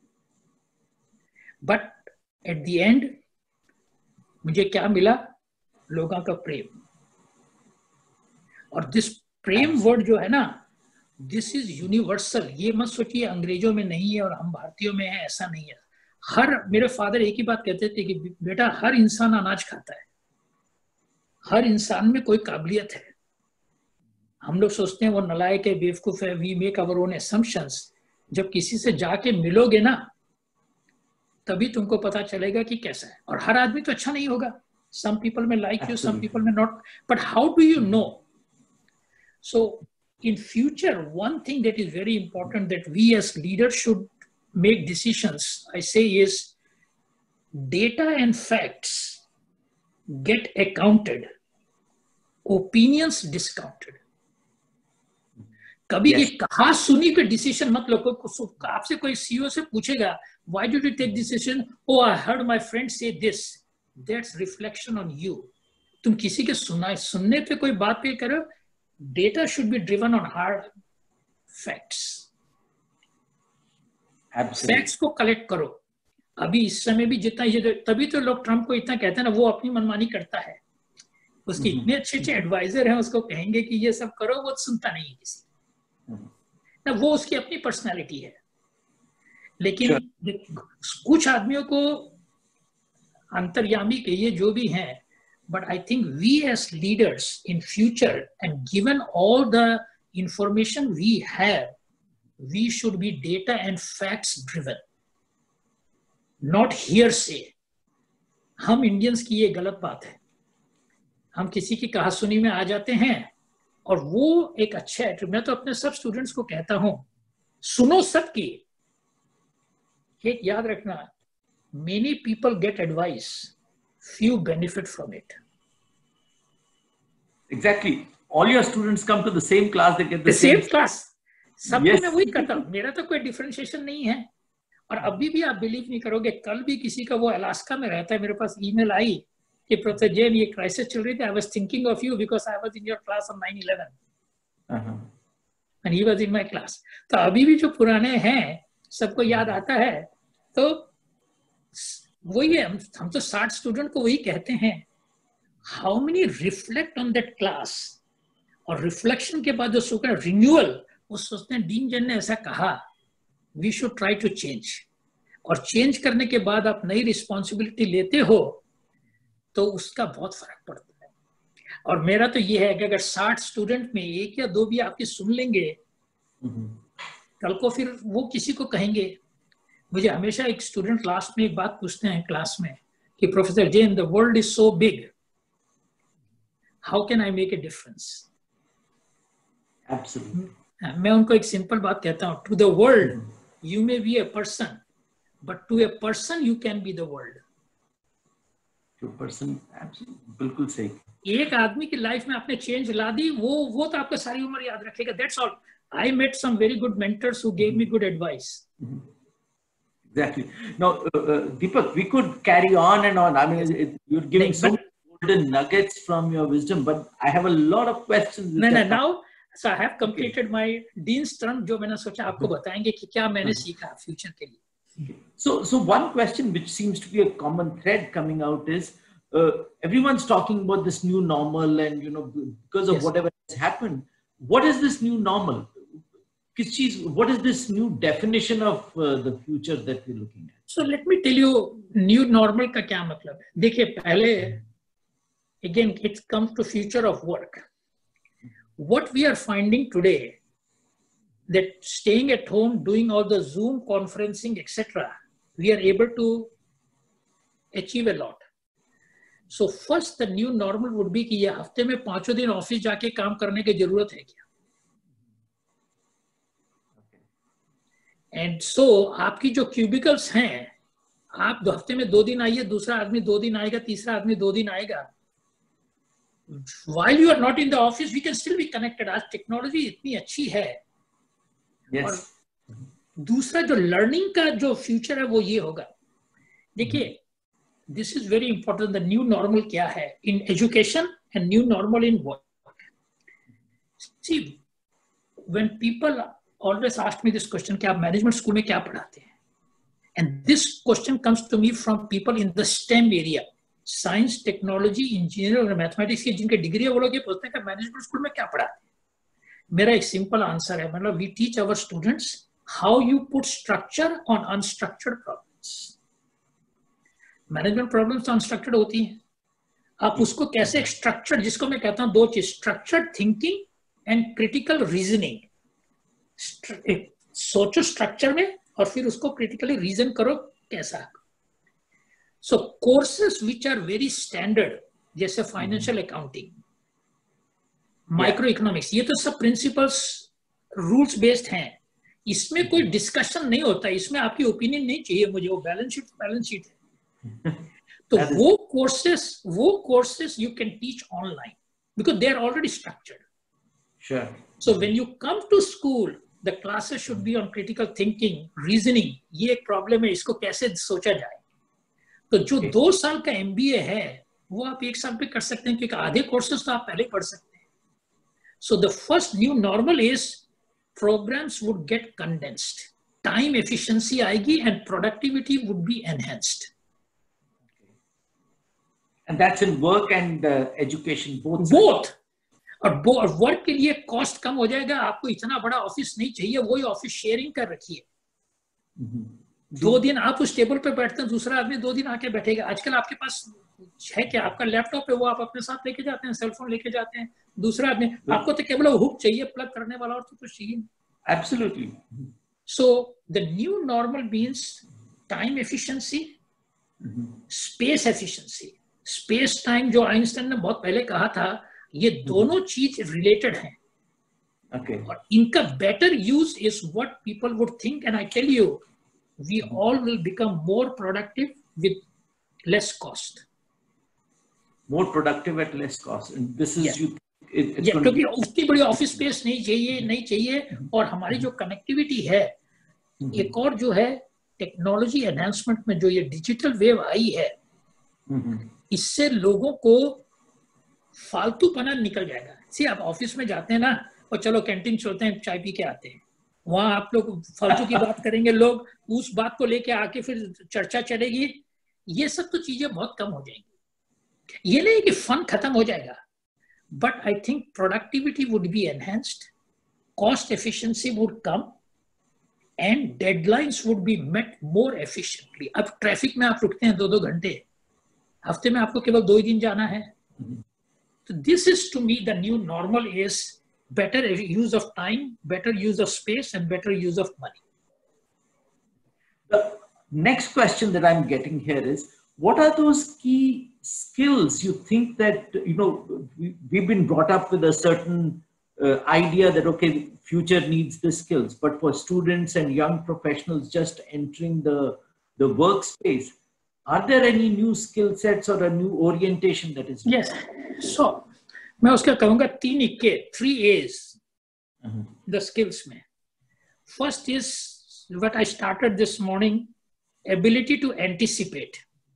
बट एट द एंड मुझे क्या मिला? लोगों का प्रेम. और दिस प्रेम वर्ड जो है ना, दिस इज यूनिवर्सल। ये मत सोचिए अंग्रेजों में नहीं है और हम भारतीयों में है, ऐसा नहीं है। हर, मेरे फादर एक ही बात कहते थे कि बेटा हर इंसान अनाज खाता है, हर इंसान में कोई काबिलियत है। हम लोग सोचते हैं वो नलायक है, बेवकूफ है, we make our own assumptions. जब किसी से जाके मिलोगे ना, तभी तुमको पता चलेगा कि कैसा है। और हर आदमी तो अच्छा नहीं होगा, सम पीपल में लाइक यू, सम पीपल में not, but how do you know? So in future, one thing that is very important that we as leaders should make decisions, I say, is data and facts get accounted, opinions discounted. कभी ये कहा सुनी पे decision मत लो। आपसे कोई CEO से पूछेगा why did you take this decision? Oh, I heard my friend say this. That's reflection on you. तुम किसी के सुना सुनने पे कोई बात पे करो। Data should be driven on hard facts. Absolutely. Facts को कलेक्ट करो। अभी इस समय भी जितना ये, तभी तो लोग ट्रम्प को इतना कहते हैं ना, वो अपनी मनमानी करता है। उसके इतने अच्छे अच्छे एडवाइजर हैं, उसको कहेंगे कि ये सब करो, वो सुनता नहीं है किसी ना, वो उसकी अपनी पर्सनालिटी है। लेकिन sure. कुछ आदमियों को अंतर्यामी के ये जो भी हैं, but I think we as leaders in future, and given all the information we have, we should be data and facts driven, not hearsay. हम इंडियंस की ये गलत बात है, हम किसी की कहासुनी में आ जाते हैं और वो एक अच्छा है। मैं तो अपने सब स्टूडेंट्स को कहता हूं, सुनो सबकी, एक याद रखना, many people get advice, few benefit from it. Exactly. All your students come to the same class, they get the, the same, same class. सबको yes. मैं वही करता हूँ, मेरा तो कोई डिफरेंशिएशन नहीं है। और अभी भी आप बिलीव नहीं करोगे, कल भी किसी का, वो अलास्का में रहता है, मेरे पास ईमेल आई कि प्रोफेसर जैन ये क्राइसिस चल रही थी, I was thinking of you because I was in your class on nine eleven and he was in my class. तो अभी भी जो पुराने हैं सबको याद आता है। तो वही है, हम तो साठ स्टूडेंट को वही कहते हैं, how many reflect on that class. और रिफ्लेक्शन के बाद जो सोचना रिन्यूअल, वो सोचते हैं डीन जैन ने ऐसा कहा, we should try to change. और चेंज करने के बाद आप नई रिस्पॉन्सिबिलिटी लेते हो तो उसका बहुत फर्क पड़ता है। और मेरा तो ये है कि अगर साठ स्टूडेंट में एक या दो भी आपकी सुन लेंगे, कल को फिर वो किसी को कहेंगे। मुझे हमेशा एक स्टूडेंट लास्ट में एक बात पूछते हैं क्लास में कि professor Jain, the world is so big, how can I make a difference? मैं उनको एक सिंपल बात कहता हूँ, to the world you may be a person, but to a person you can be the world. To person, बिल्कुल सही। एक आदमी की लाइफ में आपने चेंज ला दी, वो वो तो आपको सारी उम्र याद रखेगा। That's all. I met some very good mentors who gave me good advice. Exactly. Now, uh, uh, Deepak, we could carry on and on. I mean, it, you're giving so many golden nuggets from your wisdom, but I have a lot of questions. No, no, now, so I have completed okay. my Dean's term, जो मैंने सोचा आपको बताएंगे कि क्या मैंने सीखा future के लिए। So, so one question which seems to be a common thread coming out is, uh, everyone's talking about this new normal, and you know, because of yes. whatever has happened, what is this new normal? What is this new definition of uh, the future that we're looking at? So let me tell you, new normal का क्या मतलब है। देखिए, पहले again it comes to future of work. What we are finding today, that staying at home, doing all the Zoom conferencing, et cetera, we are able to achieve a lot. So first, the new normal would be कि ये हफ्ते में पांचों दिन office जाके काम करने की जरूरत है क्या? एंड सो so, आपकी जो क्यूबिकल्स हैं, आप दो हफ्ते में दो दिन आइए, दूसरा आदमी दो दिन आएगा, तीसरा आदमी दो दिन आएगा। While you are not in the office, we can still be connected. आज टेक्नोलॉजी इतनी अच्छी है। yes. और दूसरा जो लर्निंग का जो फ्यूचर है वो ये होगा। देखिए, this is very important. The new normal क्या है in education and new normal in work. See, when people always asked me this question कि आप मैनेजमेंट स्कूल में क्या पढ़ाते हैं? And this question comes to me from people in the STEM area, science, technology, engineering और mathematics की जिनके degree है वो लोग ये पूछते हैं कि मैनेजमेंट स्कूल में क्या पढ़ाते हैं। मेरा एक सिंपल आंसर है, मतलब we teach our students how you put structure on unstructured problems. Management problems तो अनस्ट्रक्चर्ड होती हैं, आप उसको कैसे स्ट्रक्चर्ड, जिसको मैं कहता हूं दो चीज, structured thinking and critical reasoning. सोचो स्ट्रक्चर में और फिर उसको क्रिटिकली रीजन करो कैसा। So courses which are very standard, जैसे फाइनेंशियल अकाउंटिंग, माइक्रो इकोनॉमिक्स, ये तो सब प्रिंसिपल्स रूल्स बेस्ड हैं, इसमें कोई डिस्कशन नहीं होता, इसमें आपकी ओपिनियन नहीं चाहिए मुझे, वो बैलेंस शीट बैलेंस शीट है। तो वो कोर्सेस वो courses you can teach online because they are already structured. Sure. So when you come to school, the classes should be on critical thinking, reasoning. ये एक प्रॉब्लम है, इसको कैसे सोचा जाए। तो जो okay. दो साल का एमबीए है वो आप एक साल पे कर सकते हैं, क्योंकि आधे कोर्सेज तो आप पहले पढ़ सकते हैं। So the first new normal is programs would get condensed, time efficiency आएगी and productivity would be enhanced. And that's in work and uh, education both. Both. और वर्क के लिए कॉस्ट कम हो जाएगा, आपको इतना बड़ा ऑफिस नहीं चाहिए, वही ऑफिस शेयरिंग कर रखिए। दो दिन आप उस टेबल पे बैठते हैं, दूसरा आदमी दो दिन आके बैठेगा। आजकल आपके पास है क्या, आपका लैपटॉप है वो आप अपने साथ लेके जाते हैं, सेलफोन लेके जाते हैं, दूसरा आदमी आपको तो केवल हुक चाहिए प्लग करने वाला, और तो कुछ चाहिए। Absolutely. So the new normal means time efficiency, space efficiency. Space time जो आइंस्टाइन ने बहुत पहले कहा था, ये दोनों चीज रिलेटेड हैं। Okay. और इनका better use is what people would think, and I tell you we all will become more productive with less cost. More productive at less cost. And this is yeah. you. It, it's yeah, क्योंकि उतनी बड़ी office space नहीं चाहिए नहीं चाहिए और हमारी जो कनेक्टिविटी है, mm-hmm. एक और जो है टेक्नोलॉजी एनहांसमेंट में जो ये डिजिटल वेव आई है, mm-hmm. इससे लोगों को फालतूपना निकल जाएगा। सी आप ऑफिस में जाते हैं ना, और चलो कैंटीन चलते हैं, चाय पी के आते हैं, वहां आप लोग फालतू की बात करेंगे, लोग उस बात को लेके आके फिर चर्चा चलेगी, ये सब तो चीजें बहुत कम हो जाएंगी। ये नहीं कि फन खत्म हो जाएगा, but I think productivity would be enhanced, cost efficiency would come and deadlines would be met more efficiently. अब ट्रैफिक में आप रुकते हैं दो दो घंटे, हफ्ते में आपको केवल दो ही दिन जाना है। तो this is to me the new normal is better use of time, better use of space, and better use of money. The next question that I'm getting here is, what are those key skills you think that, you know, we, we've been brought up with a certain uh, idea that, okay, future needs the skills, but for students and young professionals just entering the, the workspace, are there any new skill sets or a new orientation that is? Yes. So, मैं उसका कहूंगा तीन इक्के, three A's the skills में। First is what I started this morning, ability to anticipate,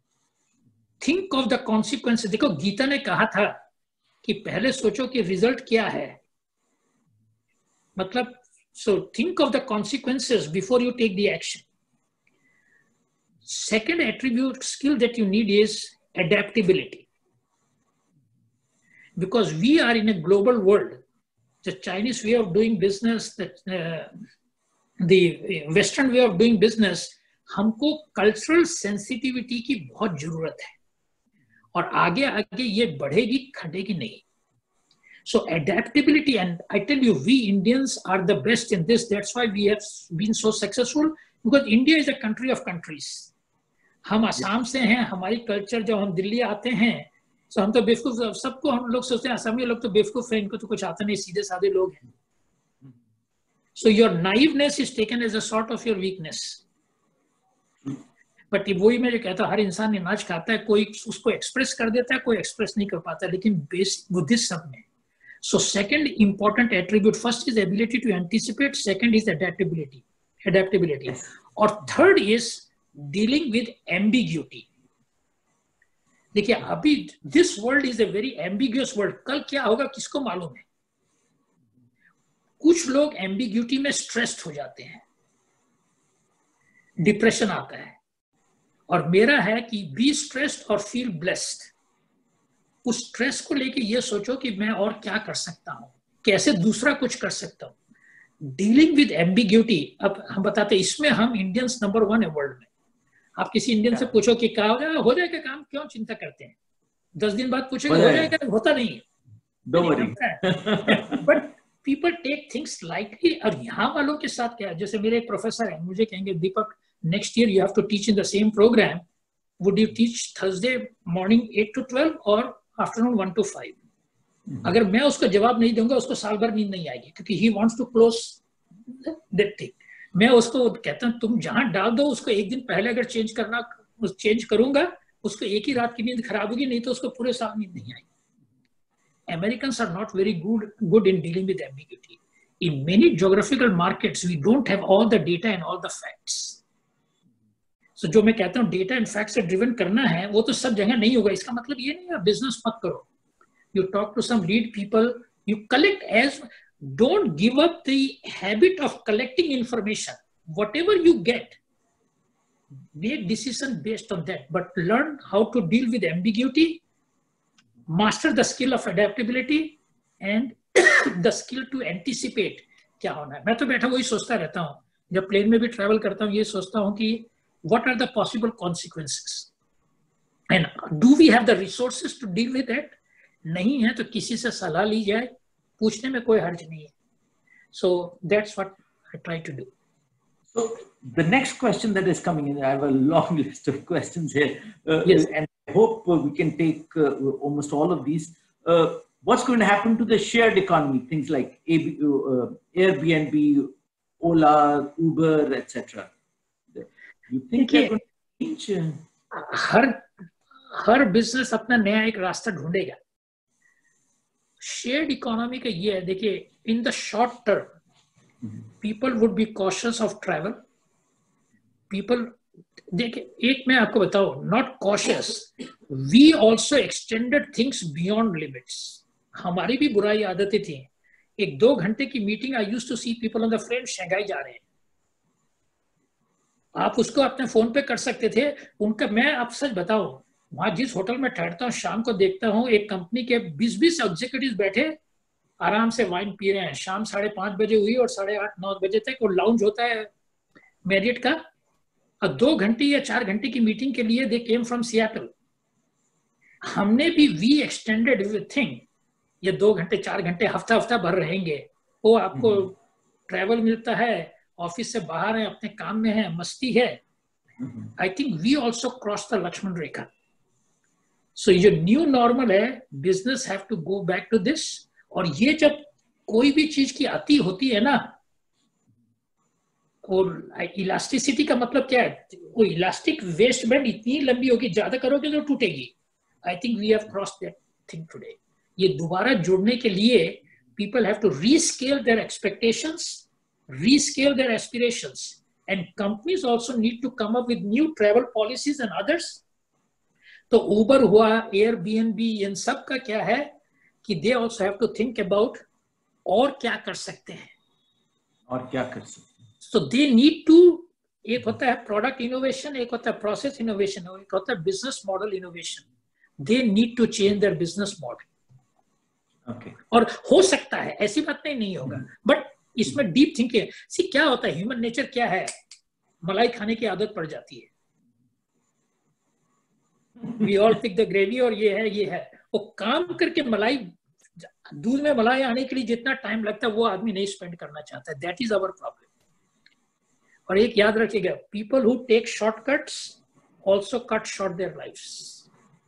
think of the consequences. देखो गीता ने कहा था कि पहले सोचो कि रिजल्ट क्या है, मतलब so think of the consequences before you take the action. Second attribute skill that you need is adaptability. Because we are in a global world, the Chinese way of doing business, the, uh, the Western way of doing business, हमको cultural sensitivity की बहुत जरूरत है, और आगे आगे ये बढ़ेगी घटेगी नहीं। So adaptability, and I tell you, we Indians are the best in this. That's why we have been so successful, because India is a country of countries. हम असम से हैं, हमारी कल्चर, जब हम दिल्ली आते हैं तो हम तो बेवकूफ, सबको हम लोग सोचते हैं असमी लोग तो बेवकूफ है, इनको तो कुछ आता नहीं, सीधे साधे लोग हैं। So your naiveness is taken as a sort of your weakness. But वही मैं जो कहता हूँ, हर इंसान अनाज खाता है, कोई उसको एक्सप्रेस कर देता है, कोई एक्सप्रेस नहीं कर पाता, लेकिन बेसिक बुद्धिस्ट सब में। So second important attribute, first is ability to anticipate, second is adaptability adaptability और third is dealing with ambiguity. देखिए अभी this world is a very ambiguous world, कल क्या होगा किसको मालूम है। कुछ लोग एम्बिग्यूटी में स्ट्रेस्ड हो जाते हैं, डिप्रेशन आता है, और मेरा है कि बी स्ट्रेस्ड और फील ब्लेस्ड। उस स्ट्रेस को लेके ये सोचो कि मैं और क्या कर सकता हूँ, कैसे दूसरा कुछ कर सकता हूँ। डीलिंग विद एम्बिग्यूटी, अब हम बताते हैं इसमें हम इंडियंस नंबर वन है वर्ल्ड में। आप किसी इंडियन से पूछो कि क्या हो जाएगा, हो जाएगा काम, क्यों चिंता करते हैं? दस दिन बाद पूछोगे हो जाएगा, होता नहीं है। But people take things lightly. और यहाँ वालों के साथ क्या है, जैसे मेरे एक प्रोफेसर है, मुझे कहेंगे Deepak next year you have to teach in the same program, would you teach Thursday morning eight to twelve और आफ्टरनून वन टू फाइव? अगर मैं उसको जवाब नहीं दूंगा उसको साल भर नींद नहीं आएगी, क्योंकि he wants to close that thing. मैं उसको कहता हूँ तुम जहां डाल दो उसको एक दिन पहले अगर चेंज करना, चेंज करूंगा उसको एक ही रात की नींद खराब होगी, नहीं तो उसको पूरे साल नींद नहीं आएगी। Americans are not very good good in dealing with ambiguity. In many geographical markets, we don't have all the data and all the facts. So जो मैं कहता हूँ डेटा एंड फैक्ट से ड्रिवन करना है, वो तो सब जगह नहीं होगा। इसका मतलब ये नहीं है बिजनेस मत करो। You talk to some lead people, you collect as, don't give up the habit of collecting information. Whatever you get, make decision based on that, but learn how to deal with ambiguity, master the skill of adaptability and the skill to anticipate क्या होना है। मैं तो बैठा वही सोचता रहता हूँ, जब प्लेन में भी ट्रैवल करता हूँ ये सोचता हूँ कि what are the possible consequences and do we have the resources to deal with that? नहीं है तो किसी से सलाह ली जाए, पूछने में कोई हर्ज नहीं है। So that's what I try to do. So the next question that is coming in, I have a long list of questions here, uh, yes. and I hope uh, we can take uh, almost all of these. Uh, what's going to happen to the shared economy? Things like A B, uh, Airbnb, Ola, Uber, et cetera. You think they're going to change? हर हर business अपना नया एक रास्ता ढूंढेगा। Shared economy का ये है, देखिए in the short term people would be cautious of travel. People देखिए, एक मैं आपको बताऊं, not cautious, we also extended things beyond limits. हमारी भी बुराई आदतें थी। एक दो घंटे की meeting, I used to see people on the frame Shanghai जा रहे हैं, आप उसको अपने फोन पे कर सकते थे। उनका मैं आप सच बताऊं, वहां जिस होटल में ठहरता हूँ शाम को देखता हूँ एक कंपनी के बीस बीस एग्जीक्यूटिव बैठे आराम से वाइन पी रहे हैं। शाम साढ़े पांच बजे हुई और साढ़े आठ नौ बजे तक वो लाउंज होता है मैरियट का, और दो घंटे या चार घंटे की मीटिंग के लिए दे केम फ्रॉम सियाटल। हमने भी वी एक्सटेंडेड थिंग, ये दो घंटे चार घंटे हफ्ता हफ्ता भर रहेंगे, वो आपको ट्रैवल मिलता है, ऑफिस से बाहर है, अपने काम में है, मस्ती है। I think we also cross the Lakshman rekha. So ये न्यू नॉर्मल है, business have to go back to this. और ये जब कोई भी चीज की अति होती है ना, और इलास्टिसिटी का मतलब क्या है, वो इलास्टिक वेस्ट बैंड इतनी लंबी होगी, ज्यादा करोगे तो टूटेगी। I think we have crossed that thing today. ये दोबारा जोड़ने के लिए people have to rescale their expectations, rescale their aspirations, and companies also need to come up with new travel policies and others. तो Uber हुआ, Airbnb, इन सब का क्या है कि they also have to think about और क्या कर सकते हैं, और क्या कर सकते हैं। So they need to, एक होता है product innovation, एक होता है process innovation, एक होता है business model innovation. They need to change their business model. Okay. और हो सकता है, ऐसी बात नहीं नहीं होगा, but इसमें डीप थिंकिंग। सी क्या होता है, ह्यूमन नेचर क्या है, मलाई खाने की आदत पड़ जाती है। We all pick the gravy, और ये है ये है वो काम करके मलाई, दूध में मलाई आने के लिए जितना टाइम लगता है वो आदमी नहीं स्पेंड करना चाहता है। That is our problem. और एक याद रखिएगा, people who take shortcuts also cut short their lives.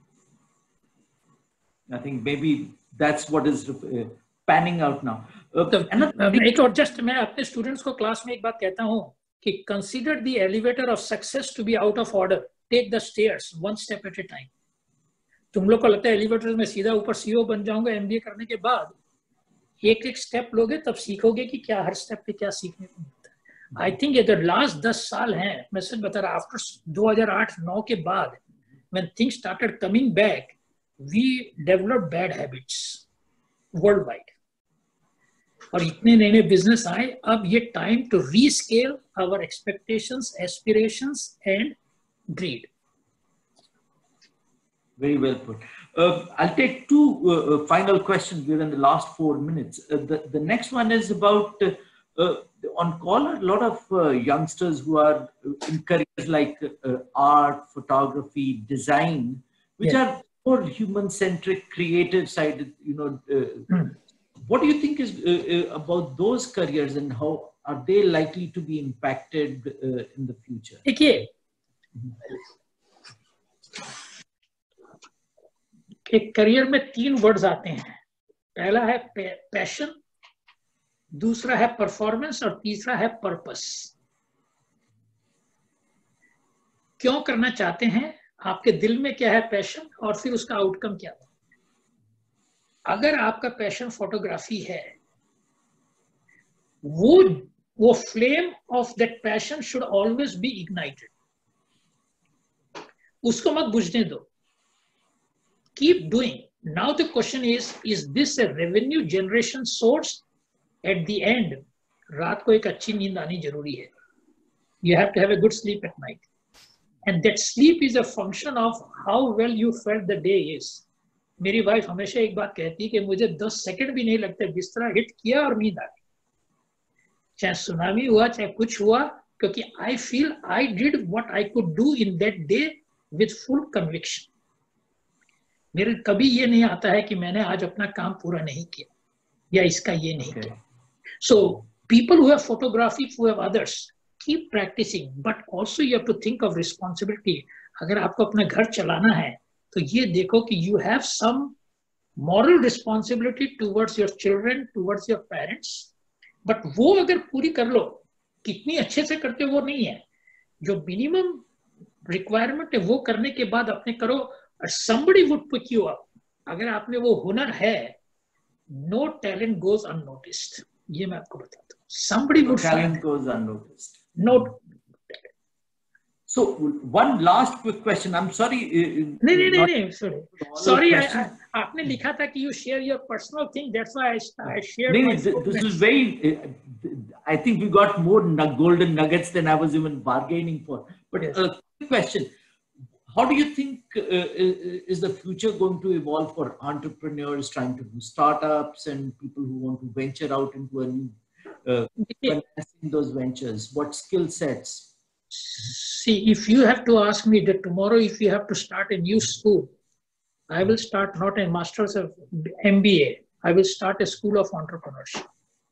I think maybe that's what is panning out now. Uh, तो, एक और जस्ट मैं अपने स्टूडेंट्स को क्लास में एक बात कहता हूँ कि consider the elevator of success to be out of order, take the stairs one step at a time. तुम लोग को लगता है एलिवेटर में सीधा ऊपर सीईओ बन जाऊंगा एमबीए करने के बाद, एक एक स्टेप लोगे तब सीखोगे कि क्या हर स्टेप पे क्या सीखने को मिलता है। आई थिंक ये जो लास्ट दस साल हैं, मैं सच बता रहा, आफ्टर दो हज़ार आठ नौ के बाद when things started coming back, we developed bad habits worldwide, और इतने नए नए बिजनेस आए। अब ये time to rescale our expectations, aspirations and greed. Very well put. Uh, I'll take two uh, final questions. We're in the last four minutes. Uh, the, the next one is about uh, uh, on call, a lot of uh, youngsters who are in careers like uh, art, photography, design, which Yeah. are more human-centric, creative side. You know, uh, Hmm. what do you think is uh, uh, about those careers, and how are they likely to be impacted uh, in the future? देखिए, एक career में तीन words आते हैं. पहला है passion, दूसरा है परफॉर्मेंस और तीसरा है पर्पस. क्यों करना चाहते हैं, आपके दिल में क्या है पैशन, और फिर उसका आउटकम क्या है. अगर आपका पैशन फोटोग्राफी है, वो वो flame of that passion should always be ignited. उसको मत बुझने दो. Keep doing. Now the question is, is this a revenue generation source? At the end, रात को एक अच्छी नींद आनी जरूरी है. You have to have a good sleep at night. And that sleep is a function of how well you felt the day is. मेरी wife हमेशा एक बात कहती है कि मुझे दस सेकंड भी नहीं लगता, बिस्तरा हिट किया और नींद आ गई. चाहे सुनामी हुआ, चाहे कुछ हुआ, क्योंकि I feel I did what I could do in that day with full conviction. मेरे कभी ये नहीं आता है कि मैंने आज अपना काम पूरा नहीं किया या इसका ये नहीं किया. So people who have photography, who have others, keep practicing, but also you have to think of responsibility. अगर आपको अपना घर चलाना है तो ये देखो कि you have some moral responsibility towards your children, towards your parents. But वो अगर पूरी कर लो, कितनी अच्छे से करते वो नहीं है. जो minimum requirement है वो करने के बाद अपने करो. Somebody would pick you up. अगर आपने वो हुनर है, no talent goes unnoticed. ये मैं आपको बताता हूँ. Somebody would talent goes unnoticed. No. So one last quick question. I'm sorry. नहीं नहीं नहीं नहीं. Sorry. Sorry. I, I, आपने लिखा था कि you share your personal thing. That's why I, I shared. No, this, this is very. I think we got more golden nuggets than I was even bargaining for. But yes. A quick question. How do you think uh, is the future going to evolve for entrepreneurs trying to do startups and people who want to venture out into a new, uh, financing those ventures? What skill sets? See, if you have to ask me that tomorrow, if you have to start a new school, I will start not a master's of M B A. I will start a school of entrepreneurship.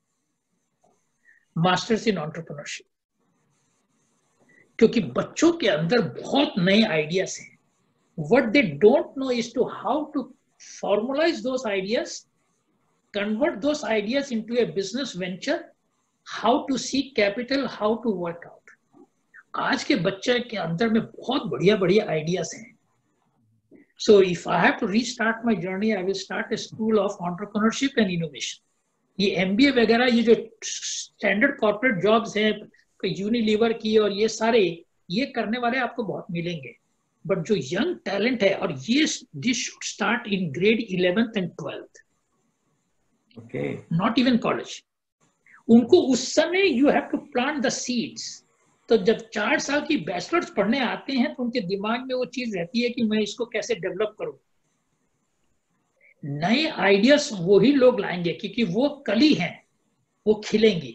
Masters in entrepreneurship. क्योंकि बच्चों के अंदर बहुत नए ideas हैं. What they don't know is to how to formalize those ideas, convert those ideas into a business venture, how to seek capital, how to work out. आज के बच्चे के अंदर में बहुत बढ़िया बढ़िया आइडियाज हैं. So if I have to restart my journey, I will start a school of entrepreneurship and innovation. ये M B A वगैरह, ये जो standard corporate jobs हैं, यूनिलीवर की और ये सारे, ये करने वाले आपको बहुत मिलेंगे. बट जो यंग टैलेंट है, और ये this should start in grade eleventh and twelfth, okay, not even college. उनको उस समय you have to plant the seeds. तो जब चार साल की बैचलर्स पढ़ने आते हैं तो उनके दिमाग में वो चीज रहती है कि मैं इसको कैसे डेवलप करूं. नए आइडियाज वही लोग लाएंगे क्योंकि वो कली हैं, वो खिलेंगी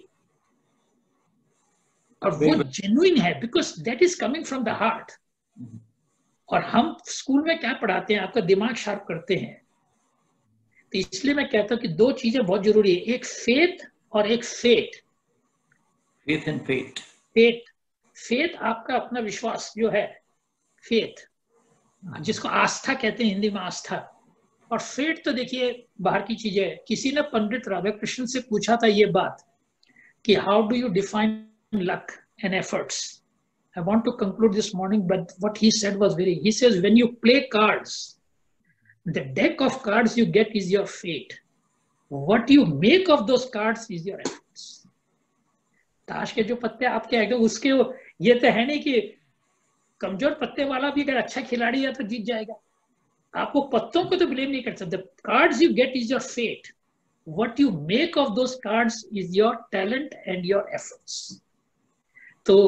और वो जेन्युइन है, because that is coming from the heart. और हम स्कूल में क्या पढ़ाते हैं, आपका दिमाग शार्प करते हैं. तो इसलिए मैं कहता हूं कि दो चीजें बहुत जरूरी है, एक फेथ और एक fate. Faith and fate. Faith faith आपका अपना विश्वास जो है, फेथ जिसको आस्था कहते हैं हिंदी में, आस्था. और फेट तो देखिए बाहर की चीज है. किसी ने पंडित राधाकृष्णन से पूछा था ये बात कि how do you define luck and efforts. I want to conclude this morning, but what he said was very, he says when you play cards, the deck of cards you get is your fate. What you make of those cards is your efforts. ताश के जो पत्ते आपके आएंगे उसके, ये तो है नहीं कि कमजोर पत्ते वाला भी अगर अच्छा खिलाड़ी है तो जीत जाएगा. आप वो पत्तों को तो ब्लेम नहीं कर सकते. The cards you get is your fate. What you make of those cards is your talent and your efforts. तो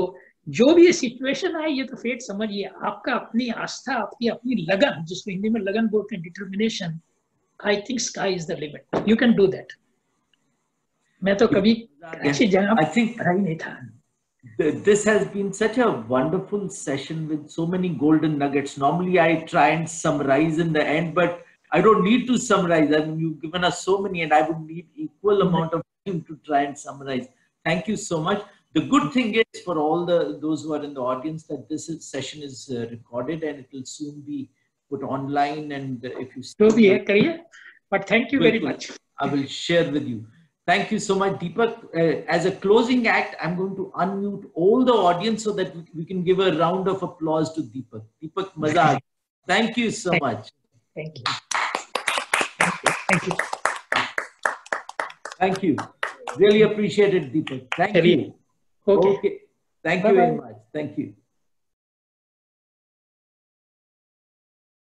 जो भी ये सिचुएशन है ये तो फेट समझिए, आपका अपनी आस्था, आपकी अपनी लगन, जिसको हिंदी में लगन बोलते हैं, determination, I think sky is the limit, you can do that. मैं तो कभी अच्छी जगह पढ़ा ही नहीं था। This has been such a wonderful session with so many golden nuggets. Normally I try and summarize in the end, but I don't need to summarize. I mean, you've given us so many and I would need equal amount of time to try and summarize. Thank you so much. The good thing is for all the those who are in the audience that this is, session is uh, recorded and it will soon be put online, and uh, if you so be it, but thank you very much. I will share with you. Thank you so much, Deepak. Uh, as a closing act, I'm going to unmute all the audience so that we can give a round of applause to Deepak. Deepak Mazag, thank you so thank much. Thank you. Thank you. Thank you. Really appreciate it, Deepak. Thank you. Okay. Okay. Thank Bye-bye. you very much. Thank you.